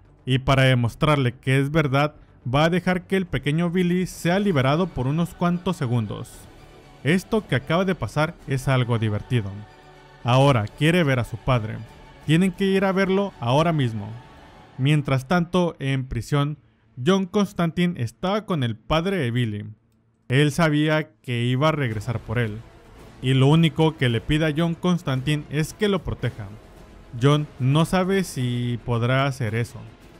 Y para demostrarle que es verdad, va a dejar que el pequeño Billy sea liberado por unos cuantos segundos. Esto que acaba de pasar es algo divertido. Ahora quiere ver a su padre. Tienen que ir a verlo ahora mismo. Mientras tanto, en prisión, John Constantine estaba con el padre de Billy. Él sabía que iba a regresar por él, y lo único que le pide a John Constantine es que lo proteja. John no sabe si podrá hacer eso.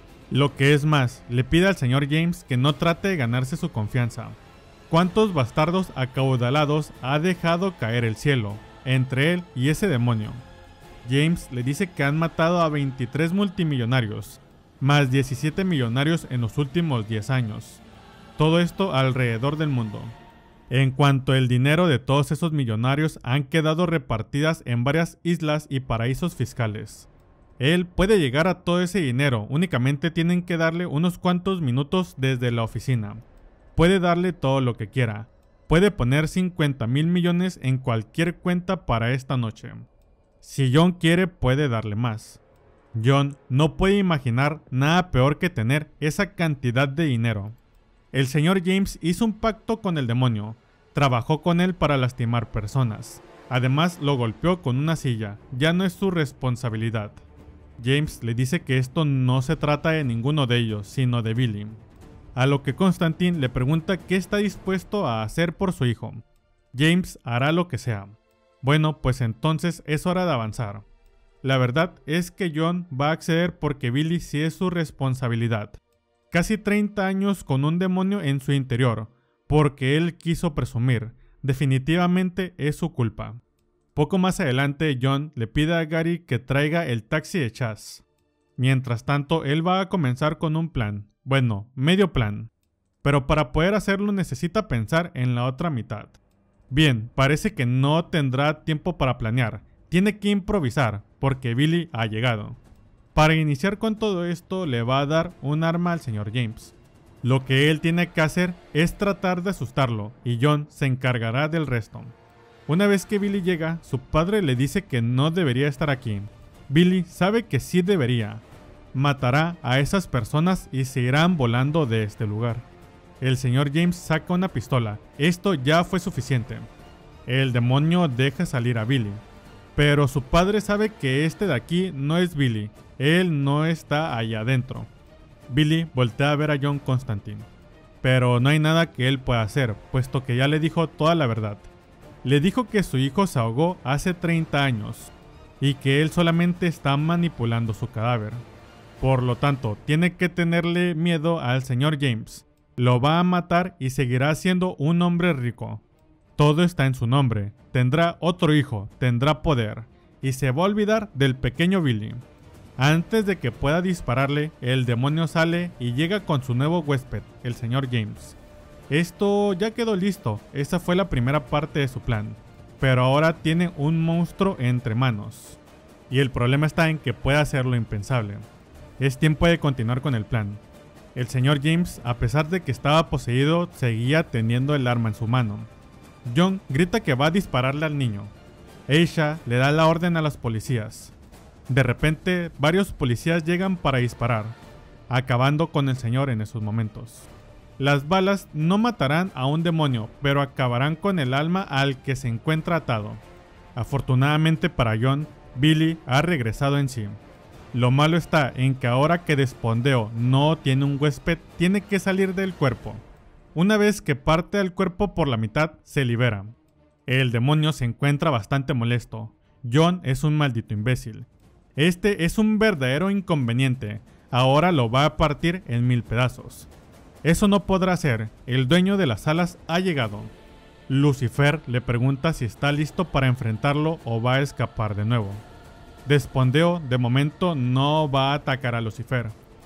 Lo que es más, le pide al señor James que no trate de ganarse su confianza. ¿Cuántos bastardos acaudalados ha dejado caer el cielo, entre él y ese demonio? James le dice que han matado a veintitrés multimillonarios, más diecisiete millonarios en los últimos diez años. Todo esto alrededor del mundo. En cuanto al dinero de todos esos millonarios han quedado repartidas en varias islas y paraísos fiscales. Él puede llegar a todo ese dinero, únicamente tienen que darle unos cuantos minutos desde la oficina. Puede darle todo lo que quiera. Puede poner cincuenta mil millones en cualquier cuenta para esta noche. Si John quiere, puede darle más. John no puede imaginar nada peor que tener esa cantidad de dinero. El señor James hizo un pacto con el demonio. Trabajó con él para lastimar personas. Además, lo golpeó con una silla. Ya no es su responsabilidad. James le dice que esto no se trata de ninguno de ellos, sino de Billy. A lo que Constantine le pregunta qué está dispuesto a hacer por su hijo. James hará lo que sea. Bueno, pues entonces es hora de avanzar. La verdad es que John va a acceder porque Billy sí es su responsabilidad. Casi treinta años con un demonio en su interior, porque él quiso presumir. Definitivamente es su culpa. Poco más adelante, John le pide a Gary que traiga el taxi de Chaz. Mientras tanto, él va a comenzar con un plan. Bueno, medio plan. Pero para poder hacerlo necesita pensar en la otra mitad. Bien, parece que no tendrá tiempo para planear. Tiene que improvisar, porque Billy ha llegado. Para iniciar con todo esto, le va a dar un arma al señor James. Lo que él tiene que hacer es tratar de asustarlo, y John se encargará del resto. Una vez que Billy llega, su padre le dice que no debería estar aquí. Billy sabe que sí debería. Matará a esas personas y se irán volando de este lugar. El señor James saca una pistola. Esto ya fue suficiente. El demonio deja salir a Billy. Pero su padre sabe que este de aquí no es Billy. Él no está allá adentro. Billy voltea a ver a John Constantine. Pero no hay nada que él pueda hacer, puesto que ya le dijo toda la verdad. Le dijo que su hijo se ahogó hace treinta años y que él solamente está manipulando su cadáver. Por lo tanto, tiene que tenerle miedo al señor James. Lo va a matar y seguirá siendo un hombre rico. Todo está en su nombre. Tendrá otro hijo, tendrá poder y se va a olvidar del pequeño Billy. Antes de que pueda dispararle, el demonio sale y llega con su nuevo huésped, el señor James. Esto ya quedó listo, esa fue la primera parte de su plan, pero ahora tiene un monstruo entre manos. Y el problema está en que puede hacer lo impensable. Es tiempo de continuar con el plan. El señor James, a pesar de que estaba poseído, seguía teniendo el arma en su mano. John grita que va a dispararle al niño. Aisha le da la orden a los policías. De repente, varios policías llegan para disparar, acabando con el señor en esos momentos. Las balas no matarán a un demonio, pero acabarán con el alma al que se encuentra atado. Afortunadamente para John, Billy ha regresado en sí. Lo malo está en que ahora que Despondeo no tiene un huésped, tiene que salir del cuerpo. Una vez que parte el cuerpo por la mitad, se libera. El demonio se encuentra bastante molesto. John es un maldito imbécil. Este es un verdadero inconveniente. Ahora lo va a partir en mil pedazos. Eso no podrá ser. El dueño de las alas ha llegado. Lucifer le pregunta si está listo para enfrentarlo o va a escapar de nuevo. Despondeo de momento no va a atacar a Lucifer.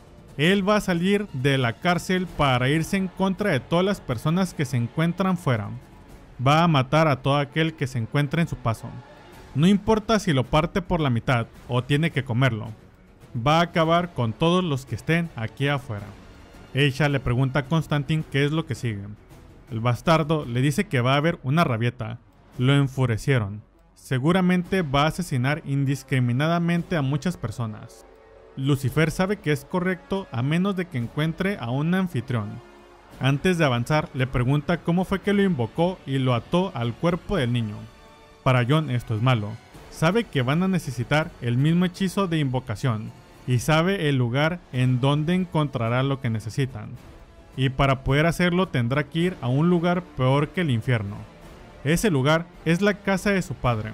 Él va a salir de la cárcel para irse en contra de todas las personas que se encuentran fuera. Va a matar a todo aquel que se encuentre en su paso. No importa si lo parte por la mitad o tiene que comerlo. Va a acabar con todos los que estén aquí afuera. Aisha le pregunta a Constantine qué es lo que sigue. El bastardo le dice que va a haber una rabieta. Lo enfurecieron. Seguramente va a asesinar indiscriminadamente a muchas personas. Lucifer sabe que es correcto a menos de que encuentre a un anfitrión. Antes de avanzar, le pregunta cómo fue que lo invocó y lo ató al cuerpo del niño. Para John esto es malo. Sabe que van a necesitar el mismo hechizo de invocación y sabe el lugar en donde encontrará lo que necesitan. Y para poder hacerlo tendrá que ir a un lugar peor que el infierno. Ese lugar es la casa de su padre.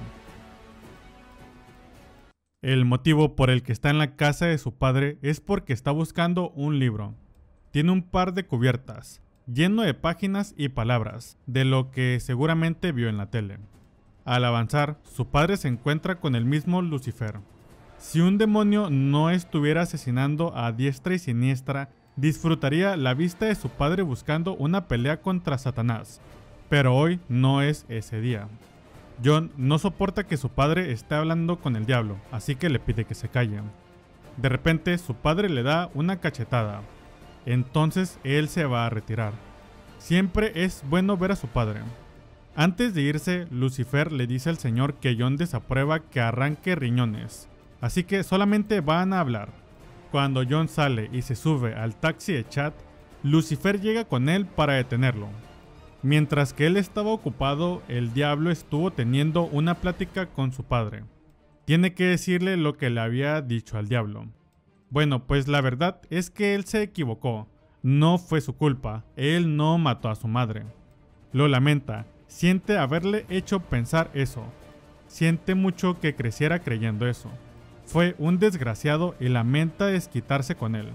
El motivo por el que está en la casa de su padre es porque está buscando un libro. Tiene un par de cubiertas, lleno de páginas y palabras, de lo que seguramente vio en la tele. Al avanzar, su padre se encuentra con el mismo Lucifer. Si un demonio no estuviera asesinando a diestra y siniestra, disfrutaría la vista de su padre buscando una pelea contra Satanás. Pero hoy no es ese día. John no soporta que su padre esté hablando con el diablo, así que le pide que se calle. De repente, su padre le da una cachetada. Entonces él se va a retirar. Siempre es bueno ver a su padre. Antes de irse, Lucifer le dice al señor que John desaprueba que arranque riñones, así que solamente van a hablar. Cuando John sale y se sube al taxi de Chad, Lucifer llega con él para detenerlo. Mientras que él estaba ocupado, el diablo estuvo teniendo una plática con su padre. Tiene que decirle lo que le había dicho al diablo. Bueno, pues la verdad es que él se equivocó. No fue su culpa, él no mató a su madre. Lo lamenta, siente haberle hecho pensar eso. Siente mucho que creciera creyendo eso. Fue un desgraciado y lamenta desquitarse con él.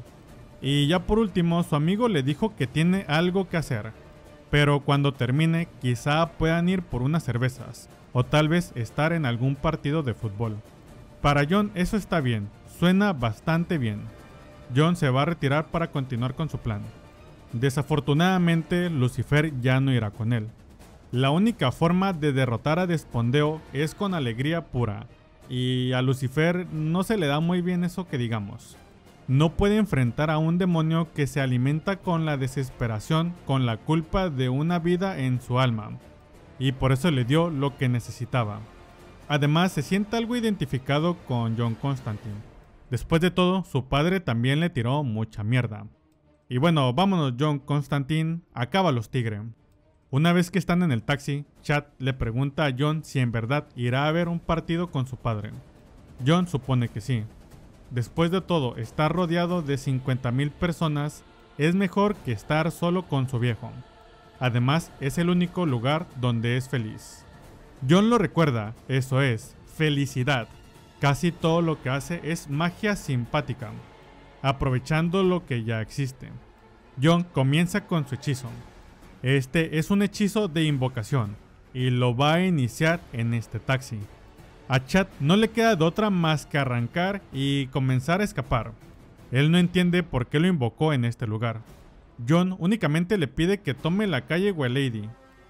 Y ya por último, su amigo le dijo que tiene algo que hacer. Pero cuando termine, quizá puedan ir por unas cervezas, o tal vez estar en algún partido de fútbol. Para John eso está bien, suena bastante bien. John se va a retirar para continuar con su plan. Desafortunadamente, Lucifer ya no irá con él. La única forma de derrotar a Despondeo es con alegría pura, y a Lucifer no se le da muy bien eso que digamos. No puede enfrentar a un demonio que se alimenta con la desesperación, con la culpa de una vida en su alma, y por eso le dio lo que necesitaba. Además, se siente algo identificado con John Constantine. Después de todo, su padre también le tiró mucha mierda. Y bueno, vámonos John Constantine, acábalos tigre. Una vez que están en el taxi, Chad le pregunta a John si en verdad irá a ver un partido con su padre. John supone que sí. Después de todo, estar rodeado de cincuenta mil personas es mejor que estar solo con su viejo. Además, es el único lugar donde es feliz. John lo recuerda, eso es, felicidad. Casi todo lo que hace es magia simpática, aprovechando lo que ya existe. John comienza con su hechizo. Este es un hechizo de invocación y lo va a iniciar en este taxi. A Chad no le queda de otra más que arrancar y comenzar a escapar. Él no entiende por qué lo invocó en este lugar. John únicamente le pide que tome la calle Welady.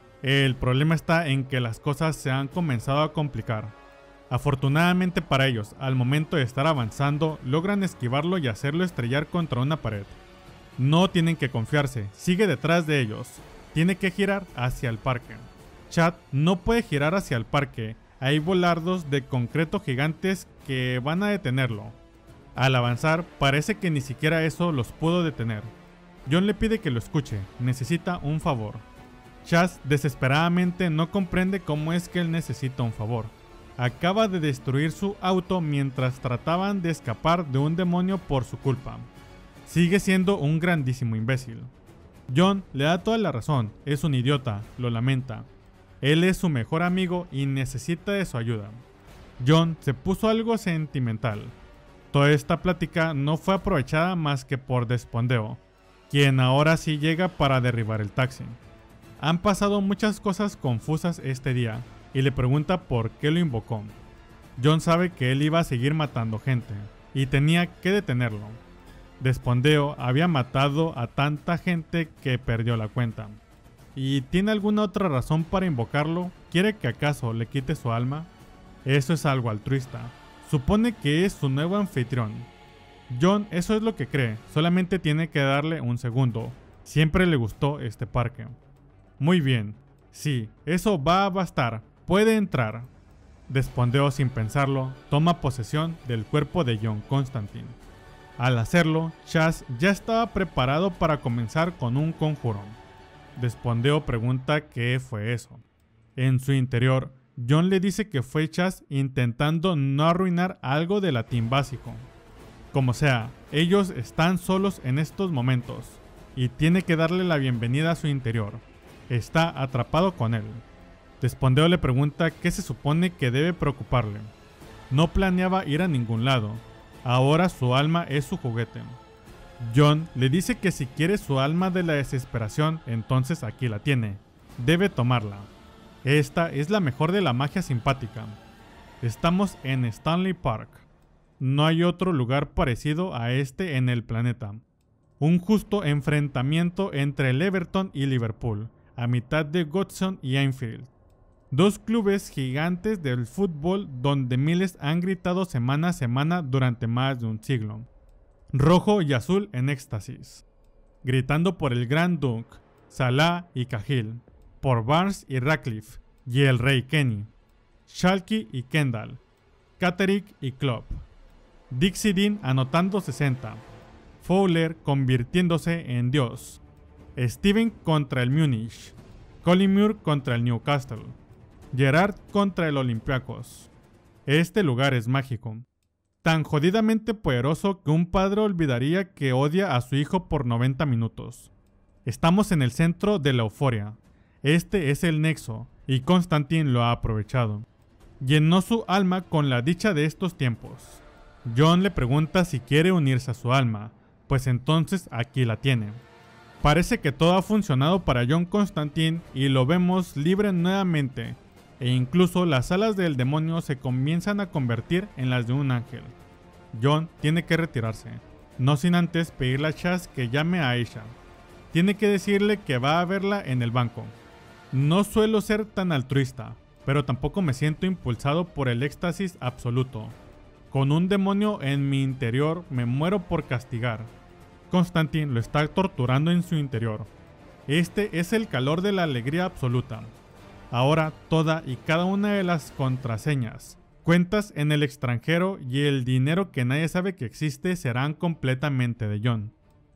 El problema está en que las cosas se han comenzado a complicar. Afortunadamente para ellos, al momento de estar avanzando, logran esquivarlo y hacerlo estrellar contra una pared. No tienen que confiarse, sigue detrás de ellos. Tiene que girar hacia el parque. Chad no puede girar hacia el parque, hay volardos de concreto gigantes que van a detenerlo. Al avanzar, parece que ni siquiera eso los pudo detener. John le pide que lo escuche, necesita un favor. Chaz desesperadamente no comprende cómo es que él necesita un favor. Acaba de destruir su auto mientras trataban de escapar de un demonio por su culpa. Sigue siendo un grandísimo imbécil. John le da toda la razón, es un idiota, lo lamenta. Él es su mejor amigo y necesita de su ayuda. John se puso algo sentimental. Toda esta plática no fue aprovechada más que por Despondeo, quien ahora sí llega para derribar el taxi. Han pasado muchas cosas confusas este día y le pregunta por qué lo invocó. John sabe que él iba a seguir matando gente y tenía que detenerlo. Despondeo había matado a tanta gente que perdió la cuenta. ¿Y tiene alguna otra razón para invocarlo? ¿Quiere que acaso le quite su alma? Eso es algo altruista. Supone que es su nuevo anfitrión. John eso es lo que cree, solamente tiene que darle un segundo. Siempre le gustó este parque. Muy bien, sí, eso va a bastar, puede entrar. Despondeo sin pensarlo, toma posesión del cuerpo de John Constantine. Al hacerlo, Chaz ya estaba preparado para comenzar con un conjuro. Despondeo pregunta qué fue eso. En su interior, John le dice que fue Chaz intentando no arruinar algo de latín básico. Como sea, ellos están solos en estos momentos y tiene que darle la bienvenida a su interior. Está atrapado con él. Despondeo le pregunta qué se supone que debe preocuparle. No planeaba ir a ningún lado. Ahora su alma es su juguete. John le dice que si quiere su alma de la desesperación, entonces aquí la tiene. Debe tomarla. Esta es la mejor de la magia simpática. Estamos en Stanley Park. No hay otro lugar parecido a este en el planeta. Un justo enfrentamiento entre el Everton y Liverpool, a mitad de Goodson y Anfield. Dos clubes gigantes del fútbol donde miles han gritado semana a semana durante más de un siglo. Rojo y azul en éxtasis. Gritando por el Grand Duke, Salah y Cahill, por Barnes y Ratcliffe, y el Rey Kenny, Schalke y Kendall, Catterick y Klopp. Dixie Dean anotando sesenta, Fowler convirtiéndose en Dios, Steven contra el Múnich, Collingwood contra el Newcastle, Gerrard contra el Olympiacos. Este lugar es mágico, tan jodidamente poderoso que un padre olvidaría que odia a su hijo por noventa minutos. Estamos en el centro de la euforia. Este es el nexo, y Constantine lo ha aprovechado. Llenó su alma con la dicha de estos tiempos. John le pregunta si quiere unirse a su alma, pues entonces aquí la tiene. Parece que todo ha funcionado para John Constantine y lo vemos libre nuevamente, e incluso las alas del demonio se comienzan a convertir en las de un ángel. John tiene que retirarse, no sin antes pedirle a Chaz que llame a Aisha. Tiene que decirle que va a verla en el banco. No suelo ser tan altruista, pero tampoco me siento impulsado por el éxtasis absoluto. Con un demonio en mi interior me muero por castigar. Constantine lo está torturando en su interior. Este es el calor de la alegría absoluta. Ahora toda y cada una de las contraseñas, cuentas en el extranjero y el dinero que nadie sabe que existe serán completamente de John.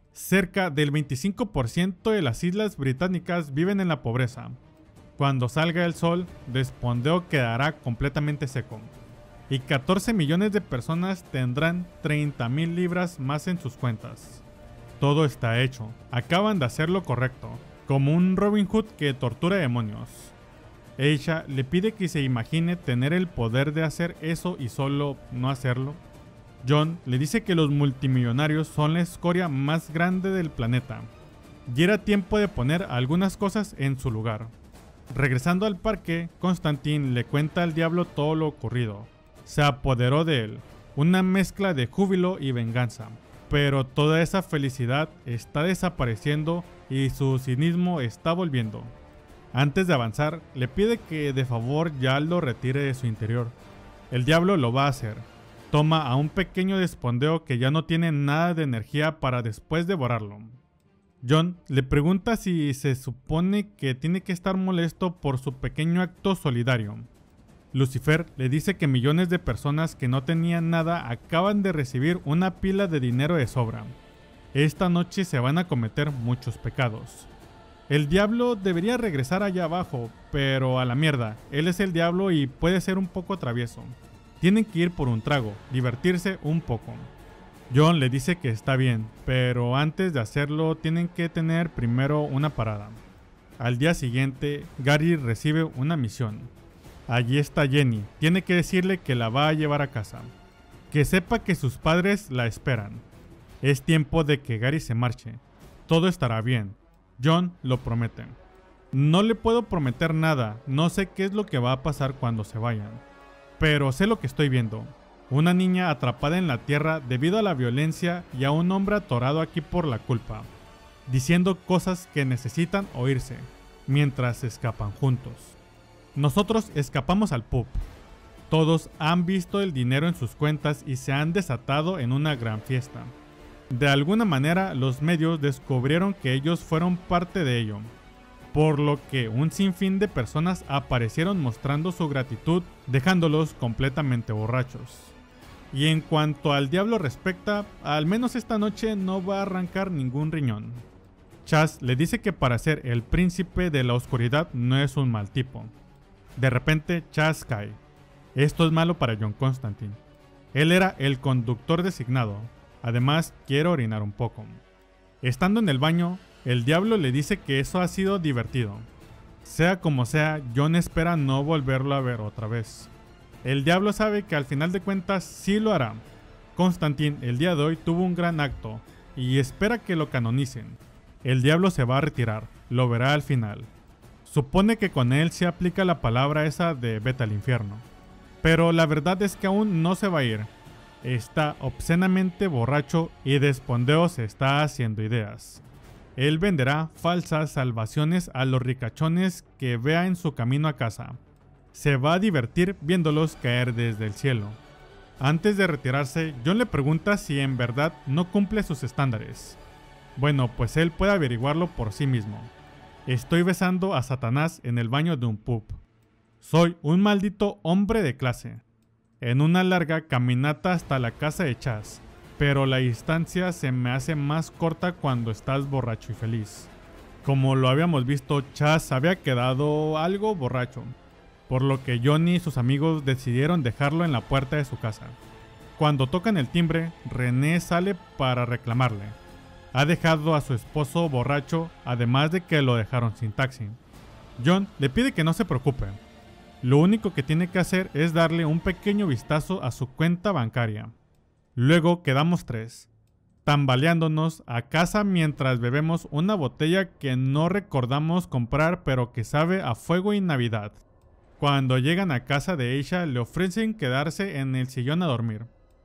Cerca del veinticinco por ciento de las islas británicas viven en la pobreza. Cuando salga el sol, Despondeo quedará completamente seco. Y catorce millones de personas tendrán treinta mil libras más en sus cuentas. Todo está hecho, acaban de hacer lo correcto, como un Robin Hood que tortura demonios. Aisha le pide que se imagine tener el poder de hacer eso y solo no hacerlo. John le dice que los multimillonarios son la escoria más grande del planeta y era tiempo de poner algunas cosas en su lugar. Regresando al parque, Constantine le cuenta al diablo todo lo ocurrido. Se apoderó de él, una mezcla de júbilo y venganza, pero toda esa felicidad está desapareciendo y su cinismo está volviendo. Antes de avanzar, le pide que de favor ya lo retire de su interior. El diablo lo va a hacer. Toma a un pequeño despondeo que ya no tiene nada de energía para después devorarlo. John le pregunta si se supone que tiene que estar molesto por su pequeño acto solidario. Lucifer le dice que millones de personas que no tenían nada acaban de recibir una pila de dinero de sobra. Esta noche se van a cometer muchos pecados. El diablo debería regresar allá abajo, pero a la mierda, él es el diablo y puede ser un poco travieso. Tienen que ir por un trago, divertirse un poco. John le dice que está bien, pero antes de hacerlo tienen que tener primero una parada. Al día siguiente, Gary recibe una misión. Allí está Jenny, tiene que decirle que la va a llevar a casa. Que sepa que sus padres la esperan. Es tiempo de que Gary se marche. Todo estará bien. John lo promete. No le puedo prometer nada, no sé qué es lo que va a pasar cuando se vayan. Pero sé lo que estoy viendo. Una niña atrapada en la tierra debido a la violencia y a un hombre atorado aquí por la culpa, diciendo cosas que necesitan oírse, mientras escapan juntos. Nosotros escapamos al pub. Todos han visto el dinero en sus cuentas y se han desatado en una gran fiesta. De alguna manera, los medios descubrieron que ellos fueron parte de ello, por lo que un sinfín de personas aparecieron mostrando su gratitud, dejándolos completamente borrachos. Y en cuanto al diablo respecta, al menos esta noche no va a arrancar ningún riñón. Chas le dice que para ser el príncipe de la oscuridad no es un mal tipo. De repente, Chas cae. Esto es malo para John Constantine. Él era el conductor designado. Además, quiere orinar un poco. Estando en el baño, el diablo le dice que eso ha sido divertido. Sea como sea, John espera no volverlo a ver otra vez. El diablo sabe que al final de cuentas sí lo hará. Constantine el día de hoy tuvo un gran acto y espera que lo canonicen. El diablo se va a retirar, lo verá al final. Supone que con él se aplica la palabra esa de vete al infierno. Pero la verdad es que aún no se va a ir. Está obscenamente borracho y de espondeo se está haciendo ideas. Él venderá falsas salvaciones a los ricachones que vea en su camino a casa. Se va a divertir viéndolos caer desde el cielo. Antes de retirarse, John le pregunta si en verdad no cumple sus estándares. Bueno, pues él puede averiguarlo por sí mismo. Estoy besando a Satanás en el baño de un pub. Soy un maldito hombre de clase. En una larga caminata hasta la casa de Chas, pero la distancia se me hace más corta cuando estás borracho y feliz. Como lo habíamos visto, Chas había quedado algo borracho, por lo que Johnny y sus amigos decidieron dejarlo en la puerta de su casa. Cuando tocan el timbre, René sale para reclamarle. Ha dejado a su esposo borracho, además de que lo dejaron sin taxi. John le pide que no se preocupe. Lo único que tiene que hacer es darle un pequeño vistazo a su cuenta bancaria. Luego quedamos tres, tambaleándonos a casa mientras bebemos una botella que no recordamos comprar pero que sabe a fuego y Navidad. Cuando llegan a casa de Aisha le ofrecen quedarse en el sillón a dormir.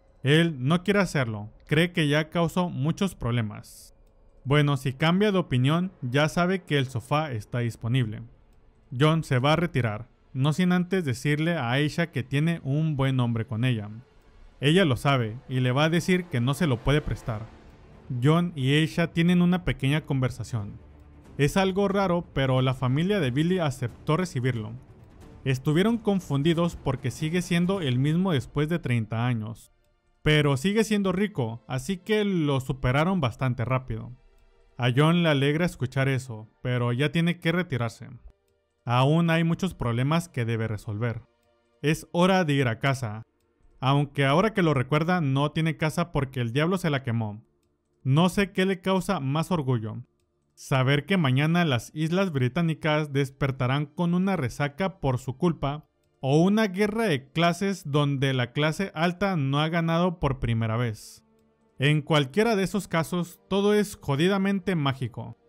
Él no quiere hacerlo, cree que ya causó muchos problemas. Bueno, si cambia de opinión, ya sabe que el sofá está disponible. John se va a retirar, no sin antes decirle a Aisha que tiene un buen hombre con ella. Ella lo sabe y le va a decir que no se lo puede prestar. John y Aisha tienen una pequeña conversación. Es algo raro, pero la familia de Billy aceptó recibirlo. Estuvieron confundidos porque sigue siendo el mismo después de treinta años. Pero sigue siendo rico, así que lo superaron bastante rápido. A John le alegra escuchar eso, pero ya tiene que retirarse. Aún hay muchos problemas que debe resolver. Es hora de ir a casa. Aunque ahora que lo recuerda no tiene casa porque el diablo se la quemó. No sé qué le causa más orgullo. saber que mañana las Islas Británicas despertarán con una resaca por su culpa, o una guerra de clases donde la clase alta no ha ganado por primera vez. En cualquiera de esos casos, todo es jodidamente mágico.